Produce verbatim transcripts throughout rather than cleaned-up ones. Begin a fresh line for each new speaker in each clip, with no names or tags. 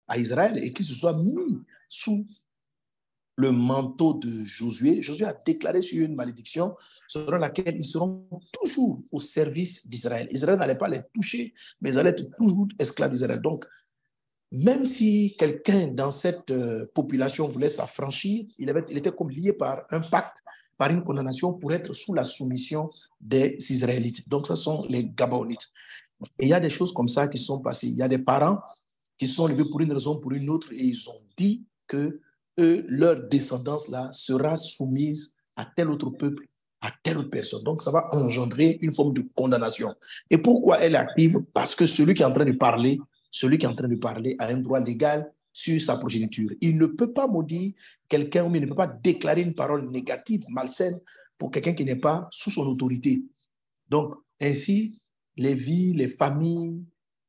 à Israël et qu'ils se soient mis sous le manteau de Josué. Josué a déclaré sur une malédiction selon laquelle ils seront toujours au service d'Israël. Israël n'allait pas les toucher, mais ils allaient être toujours esclaves d'Israël. Donc, même si quelqu'un dans cette euh, population voulait s'affranchir, il, avait, il était comme lié par un pacte, par une condamnation pour être sous la soumission des Israélites. Donc, ce sont les Gabaonites. Et il y a des choses comme ça qui sont passées. Il y a des parents qui se sont levés pour une raison ou pour une autre et ils ont dit que eux, leur descendance-là sera soumise à tel autre peuple, à telle autre personne. Donc, ça va engendrer une forme de condamnation. Et pourquoi elle arrive? Parce que celui qui est en train de parler, celui qui est en train de parler a un droit légal sur sa progéniture. Il ne peut pas maudire quelqu'un, ou il ne peut pas déclarer une parole négative, malsaine, pour quelqu'un qui n'est pas sous son autorité. Donc, ainsi, les vies, les familles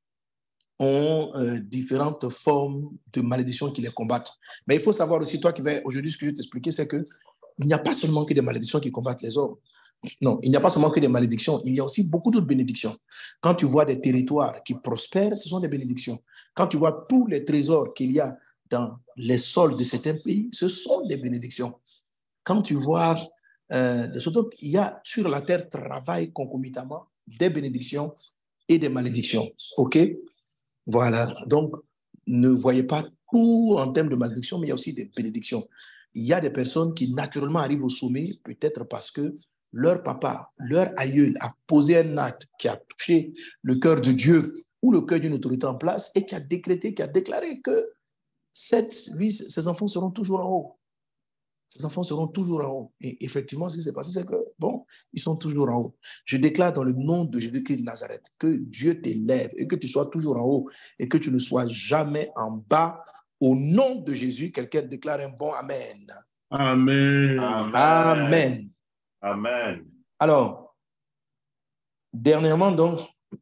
ont euh, différentes formes de malédictions qui les combattent. Mais il faut savoir aussi, toi qui vas aujourd'hui, ce que je vais t'expliquer, c'est qu'il n'y a pas seulement que des malédictions qui combattent les hommes. Non, il n'y a pas seulement que des malédictions, il y a aussi beaucoup d'autres bénédictions. Quand tu vois des territoires qui prospèrent, ce sont des bénédictions. Quand tu vois tous les trésors qu'il y a dans les sols de certains pays, ce sont des bénédictions. Quand tu vois, euh, surtout qu'il y a sur la terre travail concomitamment des bénédictions et des malédictions. OK? Voilà. Donc, ne voyez pas tout en termes de malédiction, mais il y a aussi des bénédictions. Il y a des personnes qui naturellement arrivent au sommet, peut-être parce que leur papa, leur aïeul a posé un acte qui a touché le cœur de Dieu ou le cœur d'une autorité en place et qui a décrété, qui a déclaré que cette, lui, ses enfants seront toujours en haut. Ses enfants seront toujours en haut. Et effectivement, ce qui s'est passé, c'est que, bon, ils sont toujours en haut. Je déclare dans le nom de Jésus-Christ de Nazareth que Dieu t'élève et que tu sois toujours en haut et que tu ne sois jamais en bas. Au nom de Jésus, quelqu'un déclare un bon Amen.
Amen.
Amen. Amen.
Amen.
Alors, dernièrement, donc,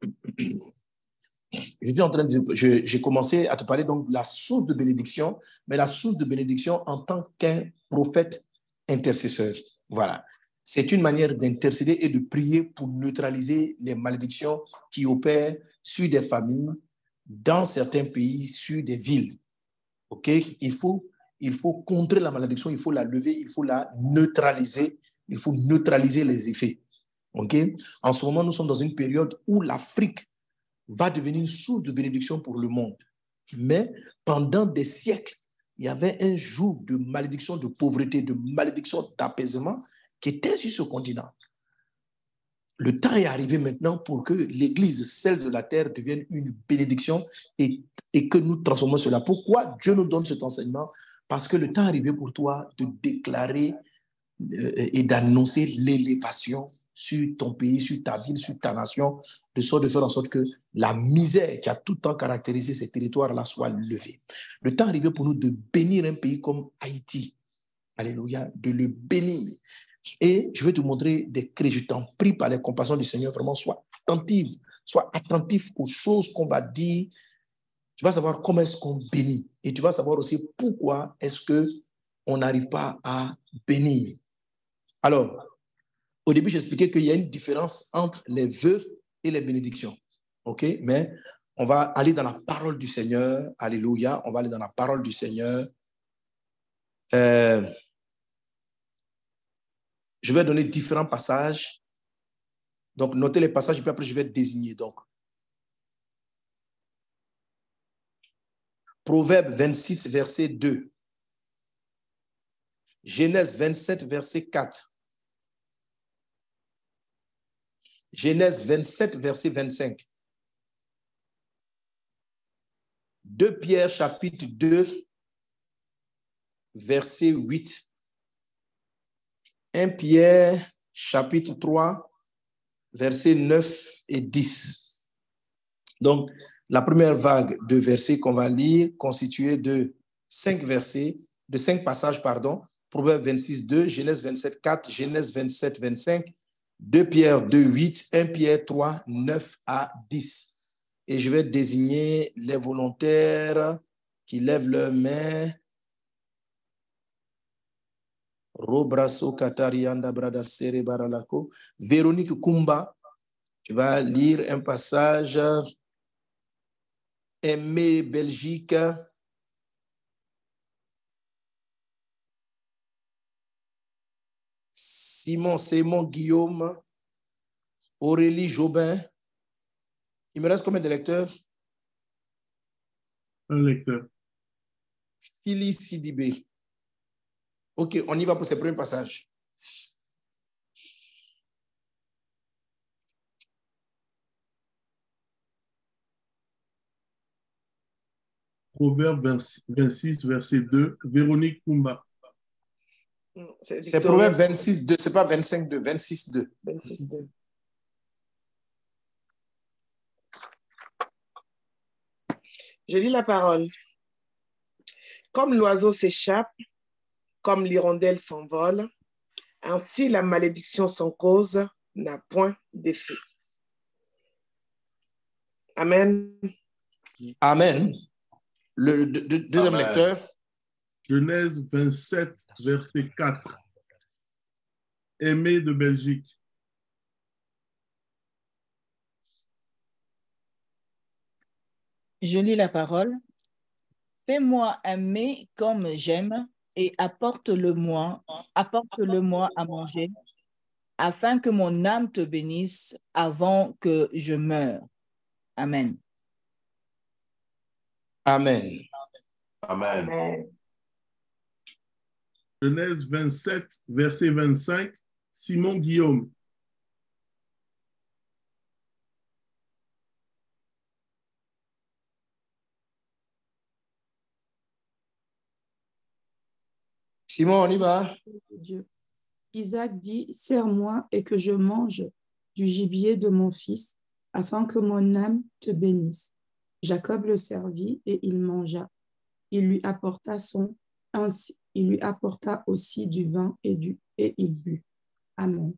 j'étais en train de, je, j'ai commencé à te parler donc de la source de bénédiction, mais la source de bénédiction en tant qu'un prophète intercesseur. Voilà. C'est une manière d'intercéder et de prier pour neutraliser les malédictions qui opèrent sur des familles, dans certains pays, sur des villes. OK? Il faut, il faut contrer la malédiction, il faut la lever, il faut la neutraliser, il faut neutraliser les effets. OK? En ce moment, nous sommes dans une période où l'Afrique va devenir une source de bénédiction pour le monde. Mais pendant des siècles, il y avait un joug de malédiction, de pauvreté, de malédiction d'apaisement qui était sur ce continent. Le temps est arrivé maintenant pour que l'Église, celle de la terre, devienne une bénédiction et, et que nous transformons cela. Pourquoi Dieu nous donne cet enseignement? Parce que le temps est arrivé pour toi de déclarer euh, et d'annoncer l'élévation sur ton pays, sur ta ville, sur ta nation, de sorte de faire en sorte que la misère qui a tout le temps caractérisé ces territoires-là soit levée. Le temps est arrivé pour nous de bénir un pays comme Haïti. Alléluia, de le bénir. Et je vais te montrer des clés. Je t'en prie par les compassions du Seigneur, vraiment, sois attentif, sois attentif aux choses qu'on va dire. Tu vas savoir comment est-ce qu'on bénit. Et tu vas savoir aussi pourquoi est-ce qu'on n'arrive pas à bénir. Alors, au début, j'expliquais qu'il y a une différence entre les vœux et les bénédictions. OK? Mais on va aller dans la parole du Seigneur. Alléluia. On va aller dans la parole du Seigneur. Euh, je vais donner différents passages. Donc, notez les passages et puis après, je vais désigner. Donc, Proverbe vingt-six, verset deux. Genèse vingt-sept, verset quatre. Genèse vingt-sept, verset vingt-cinq. deux Pierre, chapitre deux, verset huit. un Pierre, chapitre trois, versets neuf et dix. Donc, la première vague de versets qu'on va lire, constituée de cinq versets, de cinq passages, pardon. Proverbe vingt-six, deux, Genèse vingt-sept, quatre, Genèse vingt-sept, vingt-cinq, deux Pierre deux, huit, un Pierre trois, neuf à dix. Et je vais désigner les volontaires qui lèvent leurs mains. Robraso Katarianda Brada Sere Baralako. Véronique Kumba, tu vas lire un passage. Aimé Belgique, Simon, Simon, Guillaume, Aurélie, Jobin. Il me reste combien de lecteurs?
Un lecteur.
Phyllis Sidibé. Ok, on y va pour ce premier passage.
Proverbe vingt-six, verset deux. Véronique Kumba.
C'est Proverbe vingt-six, deux. C'est pas vingt-cinq, deux. vingt-six, deux.
vingt-six, deux. Je lis la parole. Comme l'oiseau s'échappe, comme l'hirondelle s'envole, ainsi la malédiction sans cause n'a point d'effet. Amen.
Amen. Le de, de, deuxième
Amen.
lecteur.
Genèse vingt-sept, verset quatre. Aimé de Belgique.
Je lis la parole. Fais-moi aimer comme j'aime et apporte-le-moi, apporte-le-moi à manger, afin que mon âme te bénisse avant que je meure. Amen.
Amen.
Amen.
Amen.
Genèse vingt-sept, verset vingt-cinq. Simon Guillaume.
Simon, on y va.
Dieu. Isaac dit, serre-moi et que je mange du gibier de mon fils, afin que mon âme te bénisse. Jacob le servit et il mangea. Il lui apporta son ainsi, il lui apporta aussi du vin et du et il but. Amen.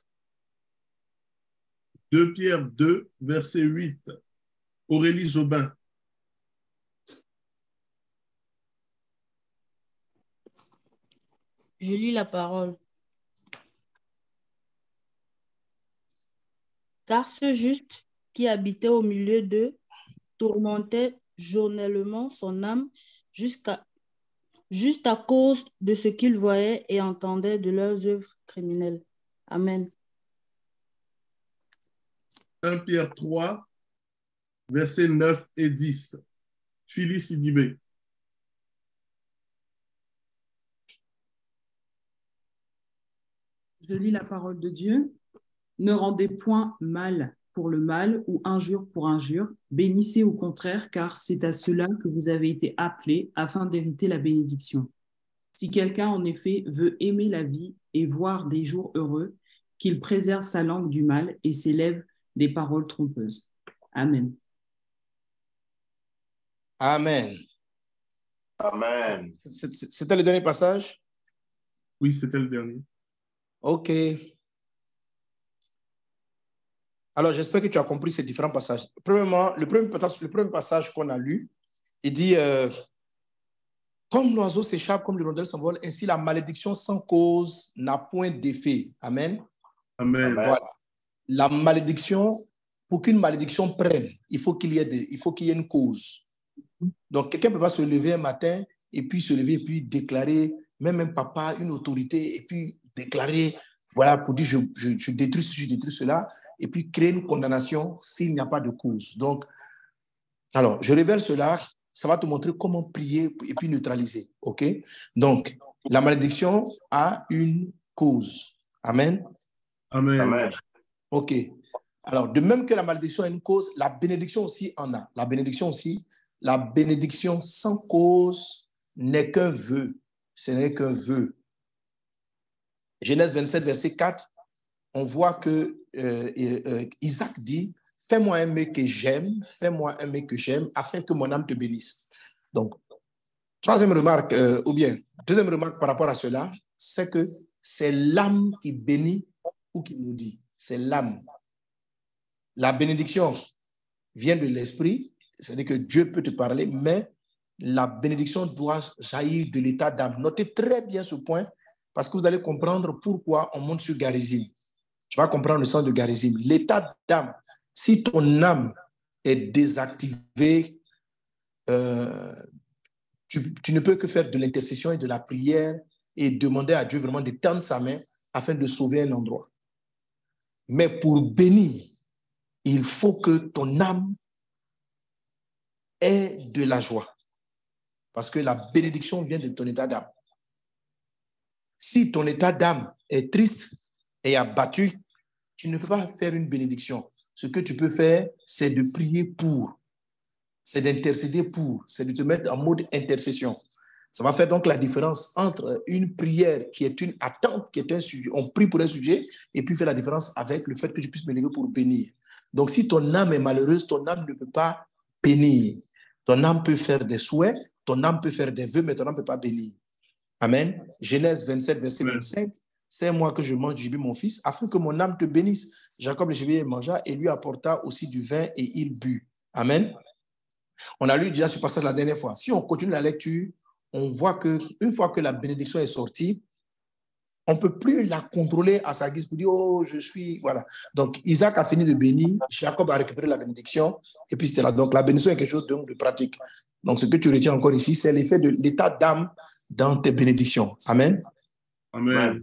deux Pierre deux, verset huit. Aurélie Jobin.
Je lis la parole. Car ce juste qui habitait au milieu d'eux tourmentait journellement son âme jusqu'à juste à cause de ce qu'ils voyaient et entendaient de leurs œuvres criminelles. Amen.
un Pierre trois, versets neuf et dix. Phyllis Sidibé.
Je lis la parole de Dieu. Ne rendez point mal pour le mal ou injure pour injure. Bénissez au contraire, car c'est à cela que vous avez été appelés afin d'hériter la bénédiction. Si quelqu'un en effet veut aimer la vie et voir des jours heureux, qu'il préserve sa langue du mal et s'élève des paroles trompeuses. Amen.
Amen.
Amen.
C'était le dernier passage?
Oui, c'était le dernier.
OK. Alors, j'espère que tu as compris ces différents passages. Premièrement, le premier passage, le premier passage qu'on a lu, il dit euh, comme l'oiseau s'échappe, comme l'hirondelle s'envole, ainsi la malédiction sans cause n'a point d'effet. Amen.
Amen.
Voilà. La malédiction, pour qu'une malédiction prenne, il faut qu'il y ait des, il faut qu'il y ait une cause. Donc, quelqu'un ne peut pas se lever un matin et puis se lever et puis déclarer, même un papa, une autorité, et puis déclarer, voilà, pour dire je, je, je détruis ceci, je détruis cela, et puis créer une condamnation s'il n'y a pas de cause. Donc, alors, je révèle cela, ça va te montrer comment prier et puis neutraliser. OK? Donc, la malédiction a une cause. Amen.
Amen. Amen.
OK. Alors, de même que la malédiction a une cause, la bénédiction aussi en a. La bénédiction aussi, la bénédiction sans cause n'est qu'un vœu. Ce n'est qu'un vœu. Genèse vingt-sept, verset quatre, on voit que euh, euh, Isaac dit, fais-moi un mec que j'aime, fais-moi un mec que j'aime, afin que mon âme te bénisse. Donc, troisième remarque, euh, ou bien, deuxième remarque par rapport à cela, c'est que c'est l'âme qui bénit ou qui maudit. C'est l'âme. La bénédiction vient de l'esprit, c'est-à-dire que Dieu peut te parler, mais la bénédiction doit jaillir de l'état d'âme. Notez très bien ce point, parce que vous allez comprendre pourquoi on monte sur Garizim. Tu vas comprendre le sens de Garizim. L'état d'âme, si ton âme est désactivée, euh, tu, tu ne peux que faire de l'intercession et de la prière et demander à Dieu vraiment de tendre sa main afin de sauver un endroit. Mais pour bénir, il faut que ton âme ait de la joie. Parce que la bénédiction vient de ton état d'âme. Si ton état d'âme est triste et abattu, tu ne peux pas faire une bénédiction. Ce que tu peux faire, c'est de prier pour, c'est d'intercéder pour, c'est de te mettre en mode intercession. Ça va faire donc la différence entre une prière qui est une attente, qui est un sujet, on prie pour un sujet, et puis fait la différence avec le fait que je puisse me lever pour bénir. Donc si ton âme est malheureuse, ton âme ne peut pas bénir. Ton âme peut faire des souhaits, ton âme peut faire des vœux, mais ton âme ne peut pas bénir. Amen. Genèse vingt-sept, verset vingt-cinq. C'est moi que je mange du gibier, mon fils, afin que mon âme te bénisse. Jacob le gibier mangea et lui apporta aussi du vin et il but. Amen. On a lu déjà ce passage la dernière fois. Si on continue la lecture, on voit qu'une fois que la bénédiction est sortie, on ne peut plus la contrôler à sa guise pour dire, oh, je suis, voilà. Donc, Isaac a fini de bénir, Jacob a récupéré la bénédiction, et puis c'était là. Donc, la bénédiction est quelque chose de, de pratique. Donc, ce que tu retiens encore ici, c'est l'effet de l'état d'âme dans tes bénédictions. Amen.
Amen.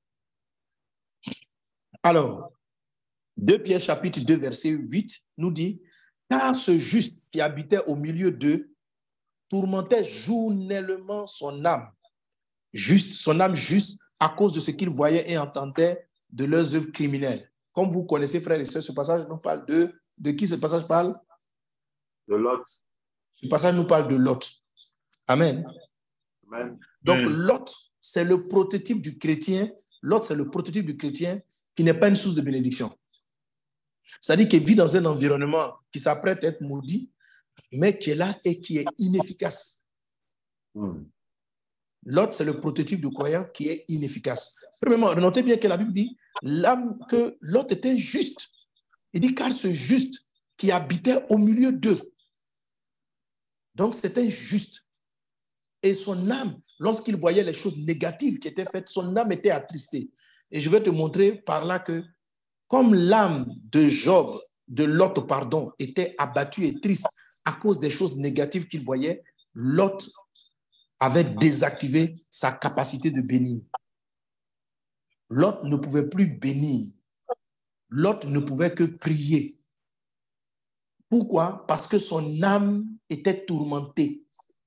Alors, deux Pierre chapitre deux, verset huit nous dit, car ce juste qui habitait au milieu d'eux tourmentait journellement son âme. Juste, son âme juste, à cause de ce qu'il voyait et entendait de leurs œuvres criminelles. Comme vous connaissez, frères et sœurs, ce passage nous parle de... De qui ce passage parle?
De Lot.
Ce passage nous parle de Lot. Amen.
Amen.
Donc,
Amen.
Lot, c'est le prototype du chrétien. Lot, c'est le prototype du chrétien qui n'est pas une source de bénédiction. C'est-à-dire qu'il vit dans un environnement qui s'apprête à être maudit, mais qui est là et qui est inefficace.
Mm.
Lot, c'est le prototype du croyant qui est inefficace. Premièrement, notez bien que la Bible dit l'âme que Lot était juste. Il dit car ce juste qui habitait au milieu d'eux. Donc, c'était juste. Et son âme, lorsqu'il voyait les choses négatives qui étaient faites, son âme était attristée. Et je vais te montrer par là que, comme l'âme de Job, de Lot, pardon, était abattue et triste à cause des choses négatives qu'il voyait, Lot avait désactivé sa capacité de bénir. Lot ne pouvait plus bénir. Lot ne pouvait que prier. Pourquoi? Parce que son âme était tourmentée.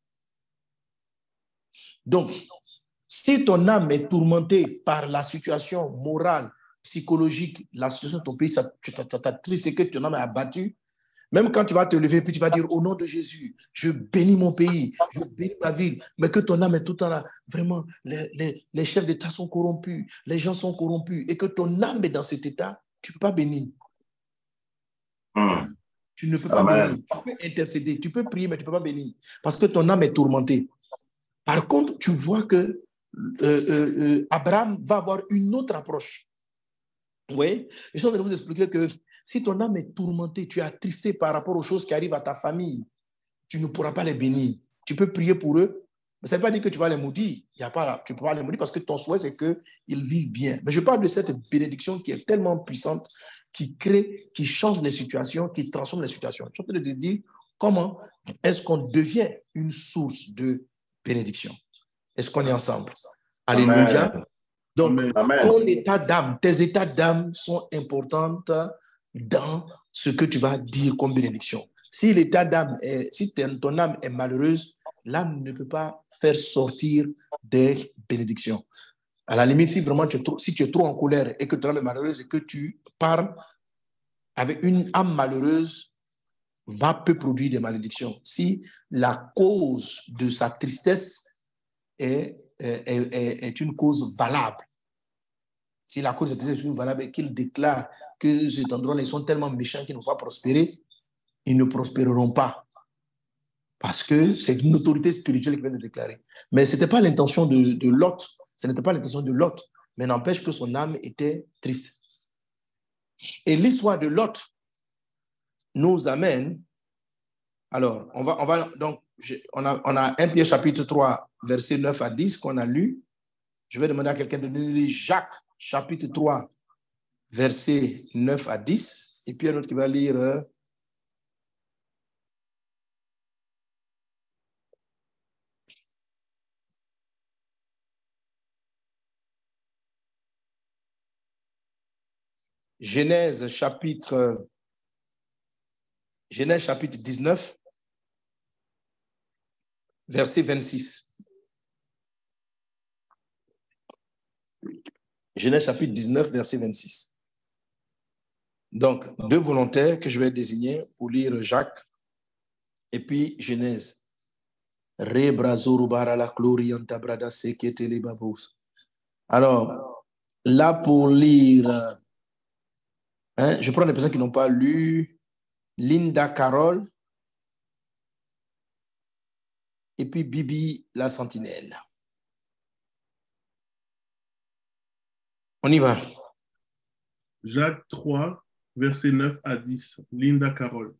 Donc, si ton âme est tourmentée par la situation morale, psychologique, la situation de ton pays, ça t'attriste et que ton âme est abattue, même quand tu vas te lever, puis tu vas dire, au nom de Jésus, je bénis mon pays, je bénis ma ville, mais que ton âme est tout le temps là, vraiment, les, les, les chefs d'État sont corrompus, les gens sont corrompus, et que ton âme est dans cet état, tu ne peux pas bénir.
Mm.
Tu ne peux pas
Amen.
bénir. Tu peux intercéder, tu peux prier, mais tu ne peux pas bénir, parce que ton âme est tourmentée. Par contre, tu vois que euh, euh, euh, Abraham va avoir une autre approche. Vous voyez? Je suis en train de vous expliquer que si ton âme est tourmentée, tu es attristé par rapport aux choses qui arrivent à ta famille, tu ne pourras pas les bénir. Tu peux prier pour eux, mais ça ne veut pas dire que tu vas les maudire. Il y a pas, tu ne peux pas les maudire parce que ton souhait, c'est qu'ils vivent bien. Mais je parle de cette bénédiction qui est tellement puissante, qui crée, qui change les situations, qui transforme les situations. Je suis en train de te dire comment est-ce qu'on devient une source de bénédiction. Est-ce qu'on est ensemble? Alléluia.
Amen.
Donc,
Amen.
ton état d'âme, tes états d'âme sont importants dans ce que tu vas dire comme bénédiction. Si l'état d'âme est, si ton âme est malheureuse, l'âme ne peut pas faire sortir des bénédictions. À la limite, si vraiment tu es trop, si tu es trop en colère et que ton âme est malheureuse et que tu parles avec une âme malheureuse, va peut produire des malédictions. Si la cause de sa tristesse est, est, est, est une cause valable, si la cause de sa tristesse est valable et qu'il déclare que cet endroit-là, ils sont tellement méchants qu'ils ne vont pas prospérer, ils ne prospéreront pas. Parce que c'est une autorité spirituelle qui vient de déclarer. Mais ce n'était pas l'intention de, de Lot. Ce n'était pas l'intention de Lot. Mais n'empêche que son âme était triste. Et l'histoire de Lot nous amène. Alors, on va, on va donc, je, on, a, on a un Pierre chapitre trois, versets neuf à dix qu'on a lu. Je vais demander à quelqu'un de nous lire Jacques chapitre trois, versets neuf à dix. Et puis un autre qui va lire. Euh, Genèse chapitre, Genèse chapitre dix-neuf, verset vingt-six. Genèse chapitre dix-neuf, verset vingt-six. Donc, deux volontaires que je vais désigner pour lire Jacques et puis Genèse. Alors, là pour lire, hein, je prends des personnes qui n'ont pas lu, Linda Carole et puis Bibi la Sentinelle. On y va.
Jacques trois, versets neuf à dix. Linda Carole.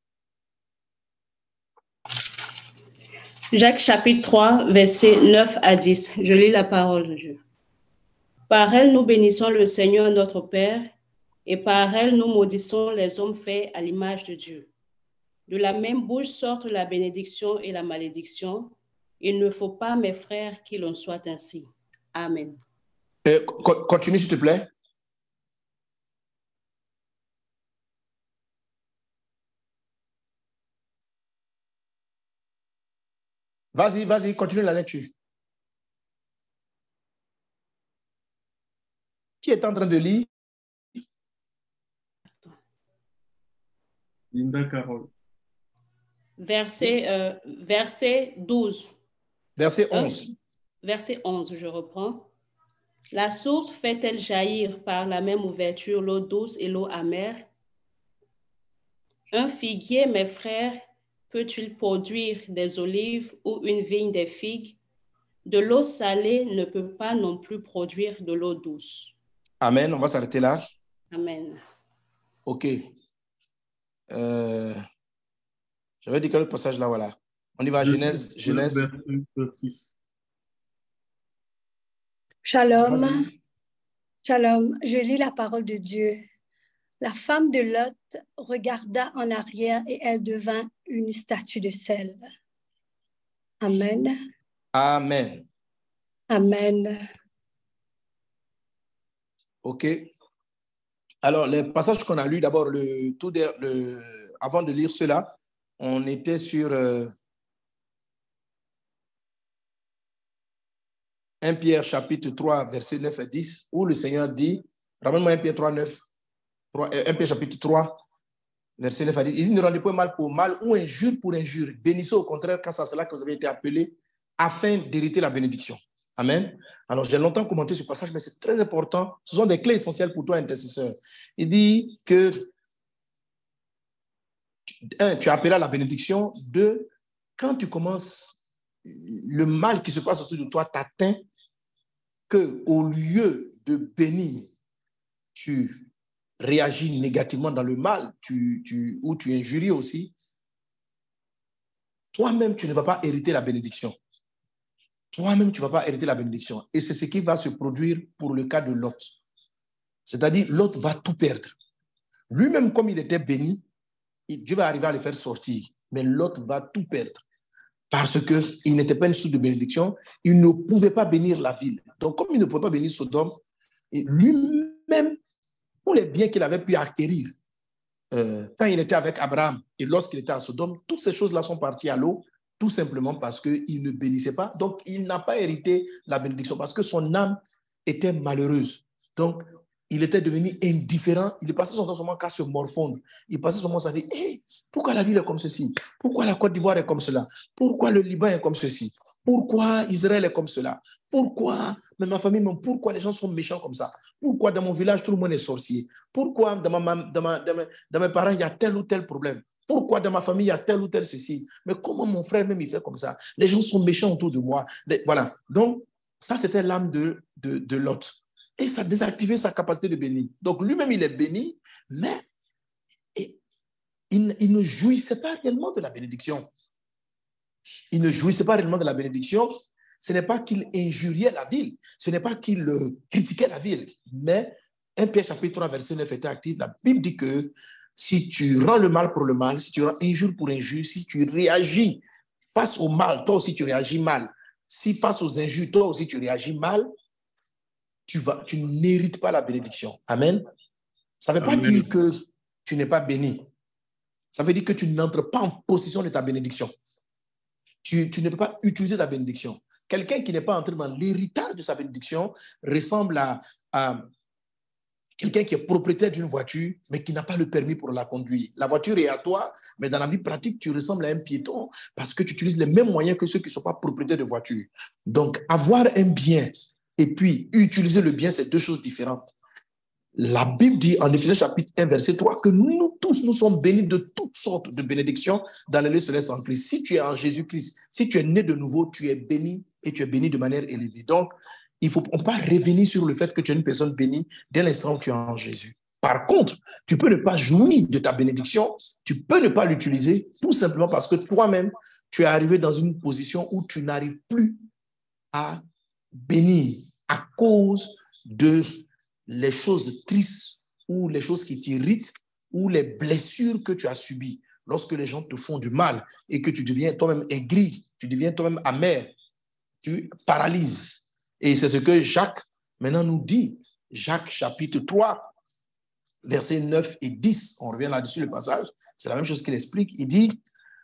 Jacques chapitre trois, versets neuf à dix. Je lis la parole de Dieu. Par elle, nous bénissons le Seigneur notre Père, et par elle, nous maudissons les hommes faits à l'image de Dieu. De la même bouche sortent la bénédiction et la malédiction. Il ne faut pas, mes frères, qu'il en soit ainsi. Amen.
Euh, continue, s'il te plaît. Vas-y, vas-y, continue la lecture. Qui est en train de lire?
Linda Carole.
Verset, euh, verset douze.
Verset onze.
Euh, verset onze, je reprends. La source fait-elle jaillir par la même ouverture l'eau douce et l'eau amère? Un figuier, mes frères, peut-il produire des olives ou une vigne des figues? De l'eau salée ne peut pas non plus produire de l'eau douce.
Amen. On va s'arrêter là.
Amen.
OK. Euh, J'avais dit quel autre passage là, voilà. On y va à Genèse. Genèse.
Shalom. Shalom. Je lis la parole de Dieu. La femme de Lot regarda en arrière et elle devint une statue de sel. Amen.
Amen.
Amen.
OK. Alors, les passages qu'on a lus, d'abord, le, tout de, le, avant de lire cela, on était sur euh, premier Pierre chapitre trois, versets neuf et dix, où le Seigneur dit, ramène-moi premier Pierre trois, neuf, premier Pierre chapitre trois, verset neuf à dix, il dit, ne rendez point mal pour mal ou injure pour injure. Bénissez au contraire, car c'est cela que vous avez été appelés, afin d'hériter la bénédiction. Amen. Alors, j'ai longtemps commenté ce passage, mais c'est très important. Ce sont des clés essentielles pour toi, intercesseur. Il dit que, un, tu as appelé à la bénédiction. Deux, quand tu commences, le mal qui se passe autour de toi t'atteint, qu'au lieu de bénir, tu réagis négativement dans le mal, tu, tu, ou tu injuries aussi, toi-même, tu ne vas pas hériter la bénédiction. Toi-même, tu ne vas pas hériter la bénédiction. Et c'est ce qui va se produire pour le cas de Lot. C'est-à-dire, Lot va tout perdre. Lui-même, comme il était béni, Dieu va arriver à le faire sortir. Mais Lot va tout perdre. Parce qu'il n'était pas une source de bénédiction. Il ne pouvait pas bénir la ville. Donc, comme il ne pouvait pas bénir Sodome, lui-même, tous les biens qu'il avait pu acquérir, euh, quand il était avec Abraham et lorsqu'il était à Sodome, toutes ces choses-là sont parties à l'eau. Tout simplement parce qu'il ne bénissait pas. Donc, il n'a pas hérité la bénédiction parce que son âme était malheureuse. Donc, il était devenu indifférent. Il passait son temps seulement qu'à se morfondre. Il passait son temps à dire, hey, pourquoi la ville est comme ceci? Pourquoi la Côte d'Ivoire est comme cela? Pourquoi le Liban est comme ceci? Pourquoi Israël est comme cela? Pourquoi, mais ma famille, même, pourquoi les gens sont méchants comme ça? Pourquoi dans mon village, tout le monde est sorcier? Pourquoi dans, ma, dans, ma, dans, ma, dans mes parents, il y a tel ou tel problème? Pourquoi dans ma famille, il y a tel ou tel ceci? Mais comment mon frère même, il fait comme ça? Les gens sont méchants autour de moi. Voilà. Donc, ça, c'était l'âme de, de, de Lot. Et ça a désactivé sa capacité de bénir. Donc, lui-même, il est béni, mais et, il, il ne jouissait pas réellement de la bénédiction. Il ne jouissait pas réellement de la bénédiction. Ce n'est pas qu'il injuriait la ville. Ce n'est pas qu'il euh, critiquait la ville. Mais premier Pierre chapitre trois, verset neuf était actif. La Bible dit que si tu rends le mal pour le mal, si tu rends injure pour injure, si tu réagis face au mal, toi aussi tu réagis mal. Si face aux injures, toi aussi tu réagis mal, tu, vas, tu n'hérites pas la bénédiction. Amen. Ça ne veut pas
Amen.
dire que tu n'es pas béni. Ça veut dire que tu n'entres pas en possession de ta bénédiction. Tu, tu ne peux pas utiliser ta bénédiction. Quelqu'un qui n'est pas entré dans l'héritage de sa bénédiction ressemble à, à quelqu'un qui est propriétaire d'une voiture, mais qui n'a pas le permis pour la conduire. La voiture est à toi, mais dans la vie pratique, tu ressembles à un piéton parce que tu utilises les mêmes moyens que ceux qui ne sont pas propriétaires de voiture. Donc, avoir un bien et puis utiliser le bien, c'est deux choses différentes. La Bible dit en Éphésiens chapitre un, verset trois, que nous tous, nous sommes bénis de toutes sortes de bénédictions dans les lieux célestes en Christ. Si tu es en Jésus-Christ, si tu es né de nouveau, tu es béni et tu es béni de manière élevée. Donc, il faut, on ne peut pas revenir sur le fait que tu es une personne bénie dès l'instant où tu es en Jésus. Par contre, tu peux ne pas jouir de ta bénédiction, tu peux ne pas l'utiliser tout simplement parce que toi-même, tu es arrivé dans une position où tu n'arrives plus à bénir à cause de les choses tristes ou les choses qui t'irritent ou les blessures que tu as subies lorsque les gens te font du mal et que tu deviens toi-même aigri, tu deviens toi-même amer, tu paralyses. Et c'est ce que Jacques maintenant nous dit. Jacques chapitre trois, versets neuf et dix. On revient là-dessus, le passage. C'est la même chose qu'il explique. Il dit,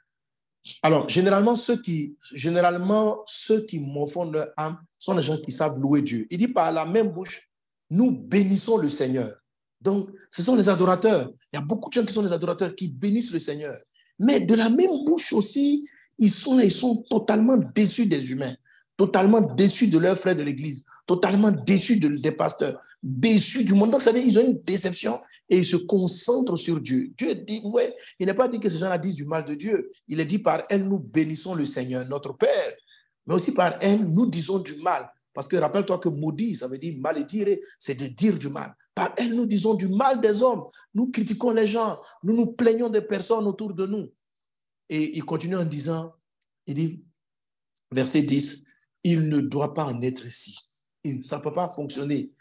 alors, généralement, ceux qui, généralement, ceux qui morfondent leur âme sont les gens qui savent louer Dieu. Il dit, par la même bouche, nous bénissons le Seigneur. Donc, ce sont les adorateurs. Il y a beaucoup de gens qui sont des adorateurs, qui bénissent le Seigneur. Mais de la même bouche aussi, ils sont, ils sont totalement déçus des humains, totalement déçus de leurs frères de l'Église, totalement déçus de, des pasteurs, déçus du monde. Donc, ça veut dire qu'ils ont une déception et ils se concentrent sur Dieu. Dieu dit, ouais, il n'est pas dit que ces gens-là disent du mal de Dieu. Il est dit, par elle, nous bénissons le Seigneur, notre Père. Mais aussi par elle, nous disons du mal. Parce que rappelle-toi que maudit, ça veut dire malédire, c'est de dire du mal. Par elle, nous disons du mal des hommes. Nous critiquons les gens. Nous nous plaignons des personnes autour de nous. Et il continue en disant, il dit, verset dix, il ne doit pas en être ainsi. Ça ne peut pas fonctionner.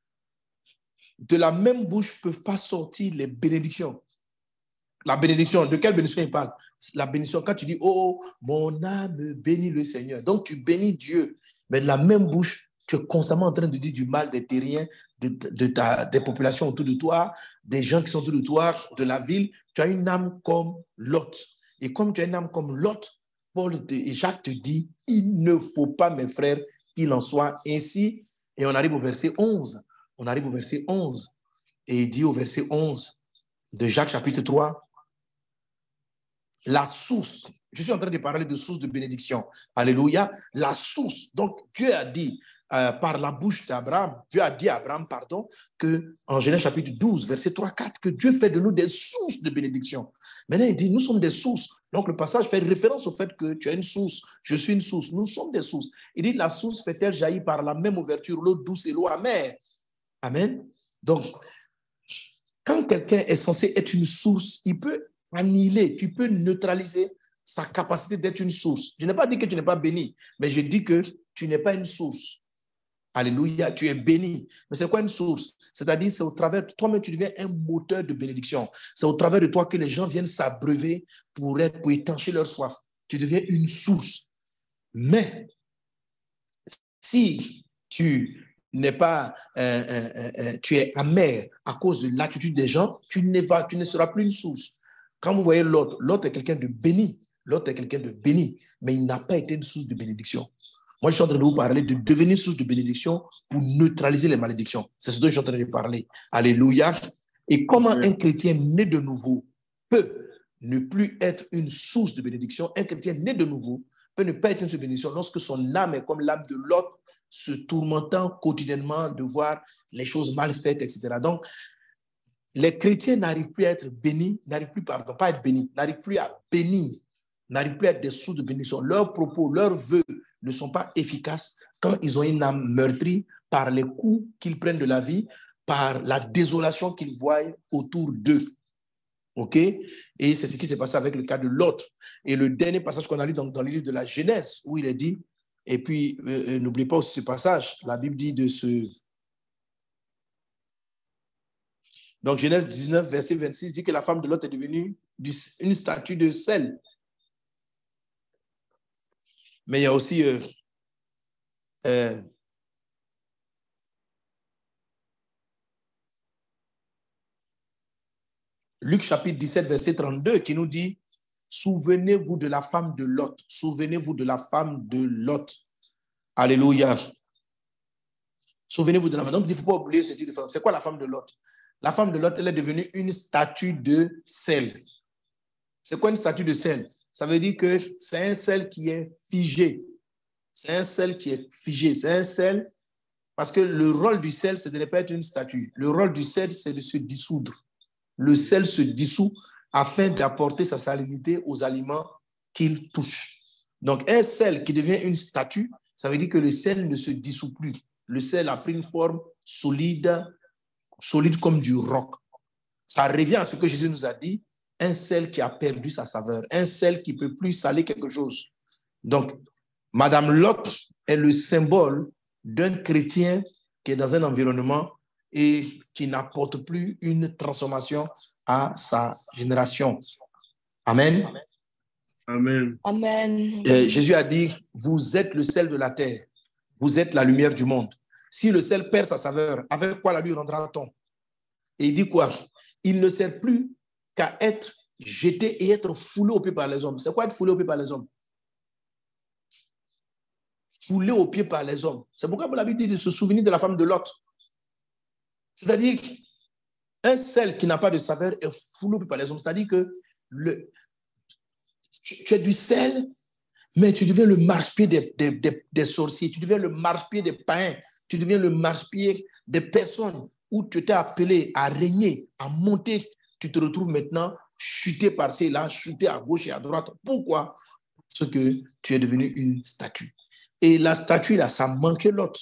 De la même bouche ne peuvent pas sortir les bénédictions. La bénédiction, de quelle bénédiction il parle? La bénédiction, quand tu dis, oh, mon âme bénit le Seigneur. Donc, tu bénis Dieu. Mais de la même bouche, tu es constamment en train de dire du mal des terriens, de, de ta, des populations autour de toi, des gens qui sont autour de toi, de la ville. Tu as une âme comme Lot. Et comme tu as une âme comme Lot, Paul et Jacques te dit, il ne faut pas, mes frères, qu'il en soit ainsi. Et on arrive au verset onze. On arrive au verset onze. Et il dit au verset onze de Jacques chapitre trois, la source. Je suis en train de parler de source de bénédiction. Alléluia. La source. Donc, Dieu a dit euh, par la bouche d'Abraham, Dieu a dit à Abraham, pardon, que en Genèse chapitre douze, verset trois à quatre, que Dieu fait de nous des sources de bénédiction. Maintenant, il dit, nous sommes des sources. Donc, le passage fait référence au fait que tu as une source, je suis une source. Nous sommes des sources. Il dit, la source fait-elle jaillir par la même ouverture, l'eau douce et l'eau amère. Amen. Donc, quand quelqu'un est censé être une source, il peut annihiler, tu peux neutraliser sa capacité d'être une source. Je n'ai pas dit que tu n'es pas béni, mais je dis que tu n'es pas une source. Alléluia, tu es béni. Mais c'est quoi une source? C'est-à-dire, c'est au travers de toi-même, tu deviens un moteur de bénédiction. C'est au travers de toi que les gens viennent s'abreuver pour, être, pour étancher leur soif. Tu deviens une source. Mais si tu n'es pas, euh, euh, euh, tu es amer à cause de l'attitude des gens, tu, pas, tu ne seras plus une source. Quand vous voyez l'autre, l'autre est quelqu'un de béni, l'autre est quelqu'un de béni, mais il n'a pas été une source de bénédiction. Moi, je suis en train de vous parler de devenir source de bénédiction pour neutraliser les malédictions. C'est ce dont je suis en train de parler. Alléluia. Et comment un chrétien né de nouveau peut ne plus être une source de bénédiction? Un chrétien né de nouveau peut ne pas être une source de bénédiction lorsque son âme est comme l'âme de l'autre, se tourmentant quotidiennement de voir les choses mal faites, et cetera. Donc, les chrétiens n'arrivent plus à être bénis, n'arrivent plus, pardon, pas à être bénis, n'arrivent plus à bénir, n'arrivent plus à être des sources de bénédiction. Leurs propos, leurs vœux ne sont pas efficaces quand ils ont une âme meurtrie par les coups qu'ils prennent de la vie, par la désolation qu'ils voient autour d'eux. OK? Et c'est ce qui s'est passé avec le cas de Lot. Et le dernier passage qu'on a lu dans, dans le livre de la Genèse, où il est dit, et puis euh, n'oubliez pas aussi ce passage, la Bible dit de ce... Donc, Genèse dix-neuf, verset vingt-six, dit que la femme de Lot est devenue une statue de sel. Mais il y a aussi... Euh, euh, Luc chapitre dix-sept, verset trente-deux, qui nous dit, souvenez-vous de la femme de Lot. Souvenez-vous de la femme de Lot. Alléluia. Souvenez-vous de la femme. Donc, il ne faut pas oublier ce type de femme. C'est quoi la femme de Lot? La femme de Lot, elle est devenue une statue de sel. C'est quoi une statue de sel? Ça veut dire que c'est un sel qui est figé. C'est un sel qui est figé. C'est un sel, parce que le rôle du sel, c'est de ne pas être une statue. Le rôle du sel, c'est de se dissoudre. Le sel se dissout afin d'apporter sa salinité aux aliments qu'il touche. Donc, un sel qui devient une statue, ça veut dire que le sel ne se dissout plus. Le sel a pris une forme solide, solide comme du roc. Ça revient à ce que Jésus nous a dit, un sel qui a perdu sa saveur, un sel qui ne peut plus saler quelque chose. Donc, Madame Lot est le symbole d'un chrétien qui est dans un environnement et qui n'apporte plus une transformation à sa génération. Amen.
Amen.
Amen.
Et Jésus a dit, vous êtes le sel de la terre, vous êtes la lumière du monde. Si le sel perd sa saveur, avec quoi la lui rendra-t-on? Et il dit quoi? Il ne sert plus qu'à être jeté et être foulé aux pieds par les hommes. C'est quoi être foulé aux pieds par les hommes? Foulé aux pieds par les hommes. C'est pourquoi la Bible dit de se souvenir de la femme de Lot. C'est-à-dire un sel qui n'a pas de saveur est foulé aux pieds par les hommes. C'est-à-dire que le, tu, tu es du sel, mais tu deviens le marchepied des, des, des, des sorciers, tu deviens le marchepied des païens, tu deviens le marchepied des personnes où tu t'es appelé à régner, à monter. Tu te retrouves maintenant chuté par-ci, là, chuté à gauche et à droite. Pourquoi? Parce que tu es devenu une statue. Et la statue, là, ça manquait l'autre.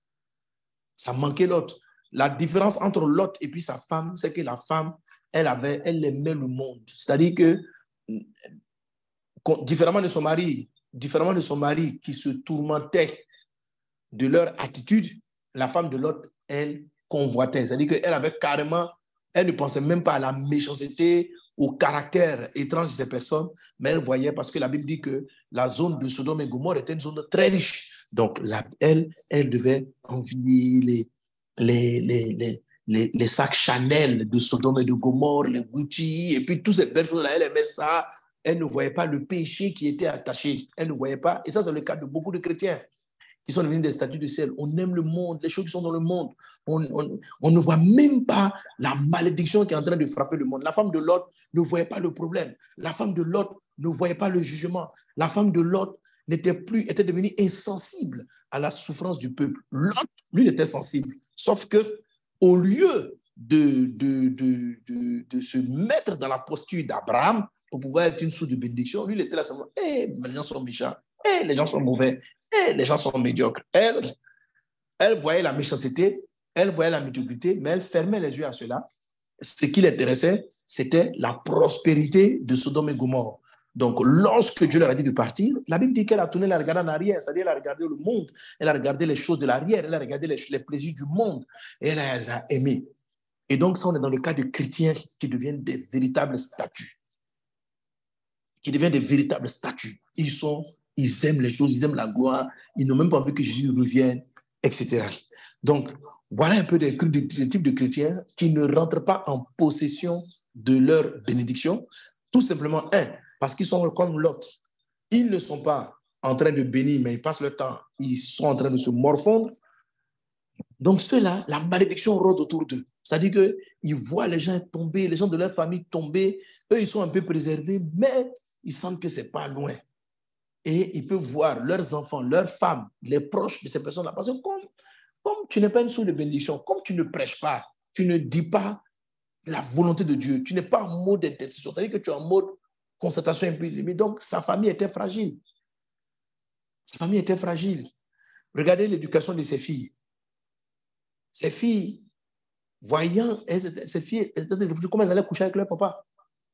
Ça manquait l'autre. La différence entre Lot et puis sa femme, c'est que la femme, elle avait, elle aimait le monde. C'est-à-dire que, différemment de son mari, différemment de son mari qui se tourmentait de leur attitude, la femme de Lot, elle convoitait. C'est-à-dire qu'elle avait carrément, elle ne pensait même pas à la méchanceté, au caractère étrange de ces personnes, mais elle voyait, parce que la Bible dit que la zone de Sodome et Gomorrhe était une zone très riche. Donc, la, elle, elle devait envier les, les, les, les, les, les sacs Chanel de Sodome et de Gomorrhe, les Gucci, et puis toutes ces personnes-là, elle aimait ça. Elle ne voyait pas le péché qui était attaché. Elle ne voyait pas, et ça, c'est le cas de beaucoup de chrétiens qui sont devenus des statues de sel. On aime le monde, les choses qui sont dans le monde. On, on, on ne voit même pas la malédiction qui est en train de frapper le monde. La femme de Lot ne voyait pas le problème. La femme de Lot ne voyait pas le jugement. La femme de Lot n'était plus, était devenue insensible à la souffrance du peuple. Lot, lui, il était sensible. Sauf que, au lieu de, de, de, de, de se mettre dans la posture d'Abraham pour pouvoir être une source de bénédiction, lui, il était là seulement, eh, les gens sont méchants, eh, les gens sont mauvais. Et les gens sont médiocres. Elle, elle voyait la méchanceté, elle voyait la médiocrité, mais elle fermait les yeux à cela. Ce qui l'intéressait, c'était la prospérité de Sodome et Gomorrhe. Donc, lorsque Dieu leur a dit de partir, la Bible dit qu'elle a tourné la regardé en arrière, c'est-à-dire elle a regardé le monde, elle a regardé les choses de l'arrière, elle a regardé les, les plaisirs du monde, et elle a, elle a aimé. Et donc, ça, on est dans le cas de chrétiens qui deviennent des véritables statues. Qui deviennent des véritables statues. Ils sont... Ils aiment les choses, ils aiment la gloire, ils n'ont même pas envie que Jésus revienne, et cetera. Donc, voilà un peu des, des, des types de chrétiens qui ne rentrent pas en possession de leur bénédiction. Tout simplement, un, parce qu'ils sont comme l'autre. Ils ne sont pas en train de bénir, mais ils passent leur temps, ils sont en train de se morfondre. Donc, ceux-là, la malédiction rôde autour d'eux. C'est-à-dire qu'ils voient les gens tomber, les gens de leur famille tomber. Eux, ils sont un peu préservés, mais ils sentent que ce n'est pas loin. Et ils peuvent voir leurs enfants, leurs femmes, les proches de ces personnes-là. Parce que comme, comme tu n'es pas une source de bénédiction, comme tu ne prêches pas, tu ne dis pas la volonté de Dieu, tu n'es pas en mode intercession, c'est-à-dire que tu es en mode constatation implicite. Donc, sa famille était fragile. Sa famille était fragile. Regardez l'éducation de ses filles. Ses filles, voyant, ces filles, comment elles allaient coucher avec leur papa.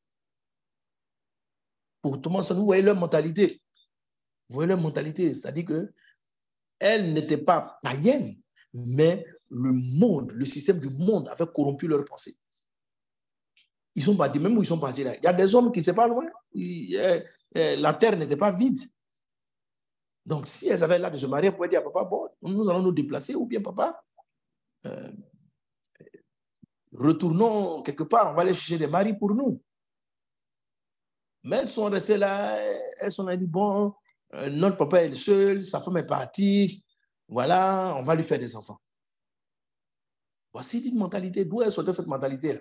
Pour tout le monde, vous voyez leur mentalité. Vous voyez leur mentalité, c'est-à-dire qu'elles n'étaient pas païennes, mais le monde, le système du monde avait corrompu leurs pensées. Ils sont partis, même où ils sont partis là. Il y a des hommes qui n'étaient pas loin. Il, la terre n'était pas vide. Donc, si elles avaient l'air de se marier, elles pouvaient dire à papa, bon, nous allons nous déplacer, ou bien papa, euh, retournons quelque part, on va aller chercher des maris pour nous. Mais elles sont restées là, elles sont dit, bon, euh, notre papa est seul, sa femme est partie, voilà, on va lui faire des enfants. Voici une mentalité, d'où elle sortait cette mentalité-là.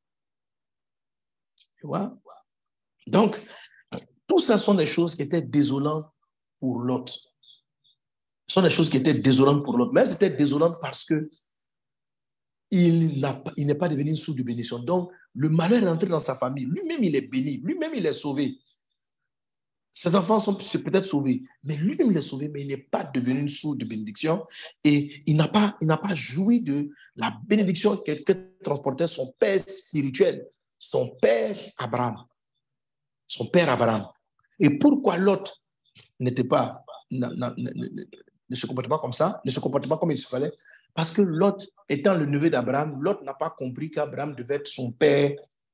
Tu vois? Donc, tout ça sont des choses qui étaient désolantes pour Lot. Ce sont des choses qui étaient désolantes pour Lot. Mais c'était désolant parce que il n'a pas, il n'est pas devenu une source de bénédiction. Donc, le malheur est entré dans sa famille. Lui-même, il est béni. Lui-même, il est sauvé. Ses enfants sont peut-être sauvés. Mais lui-même, il est sauvé, mais il n'est pas devenu une source de bénédiction. Et il n'a pas, il n'a pas joui de la bénédiction que, que transportait son père spirituel, son père Abraham. Son père Abraham. Et pourquoi Lot n'était pas, ne, ne, ne, ne se comportait pas comme ça, ne se comportait pas comme il se fallait? Parce que Lot, étant le neveu d'Abraham, Lot n'a pas compris qu'Abraham devait être son père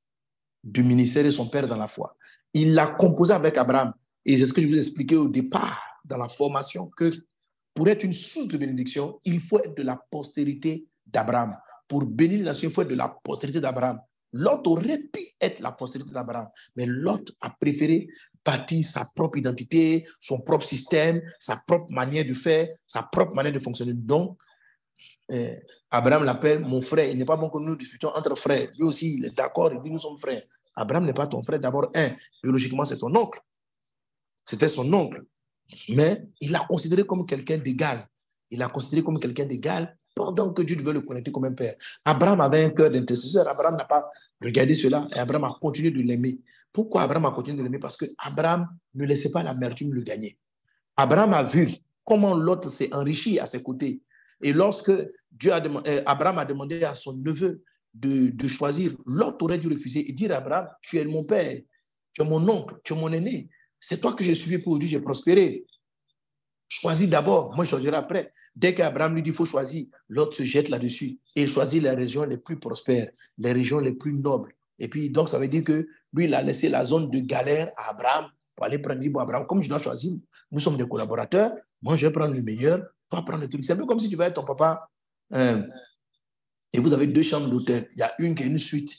du ministère et son père dans la foi. Il l'a composé avec Abraham. Et c'est ce que je vous ai expliqué au départ, dans la formation, que pour être une source de bénédiction, il faut être de la postérité d'Abraham. Pour bénir la nation, il faut être de la postérité d'Abraham. Lot aurait pu être la postérité d'Abraham, mais Lot a préféré bâtir sa propre identité, son propre système, sa propre manière de faire, sa propre manière de fonctionner. Donc, euh, Abraham l'appelle mon frère. Il n'est pas bon que nous discutions entre frères. Lui aussi, il est d'accord, il dit nous sommes frères. Abraham n'est pas ton frère. D'abord, un, biologiquement, c'est ton oncle. C'était son oncle. Mais il l'a considéré comme quelqu'un d'égal. Il l'a considéré comme quelqu'un d'égal pendant que Dieu devait le connecter comme un père. Abraham avait un cœur d'intercesseur. Abraham n'a pas regardé cela et Abraham a continué de l'aimer. Pourquoi Abraham a continué de l'aimer? Parce que Abraham ne laissait pas l'amertume le gagner. Abraham a vu comment Lot s'est enrichi à ses côtés. Et lorsque Dieu a demandé, Abraham a demandé à son neveu de, de choisir, Lot aurait dû refuser et dire à Abraham, tu es mon père, tu es mon oncle, tu es mon aîné. C'est toi que j'ai suivi pour aujourd'hui, j'ai prospéré. Choisis d'abord, moi je choisirai après. Dès qu'Abraham lui dit qu'il faut choisir, l'autre se jette là-dessus et il choisit les régions les plus prospères, les régions les plus nobles. Et puis, donc, ça veut dire que lui, il a laissé la zone de galère à Abraham pour aller prendre l'île. Abraham, comme je dois choisir, nous sommes des collaborateurs, moi je vais prendre le meilleur, toi prendre le truc. C'est un peu comme si tu vas être ton papa euh, et vous avez deux chambres d'hôtel. Il y a une qui est une suite,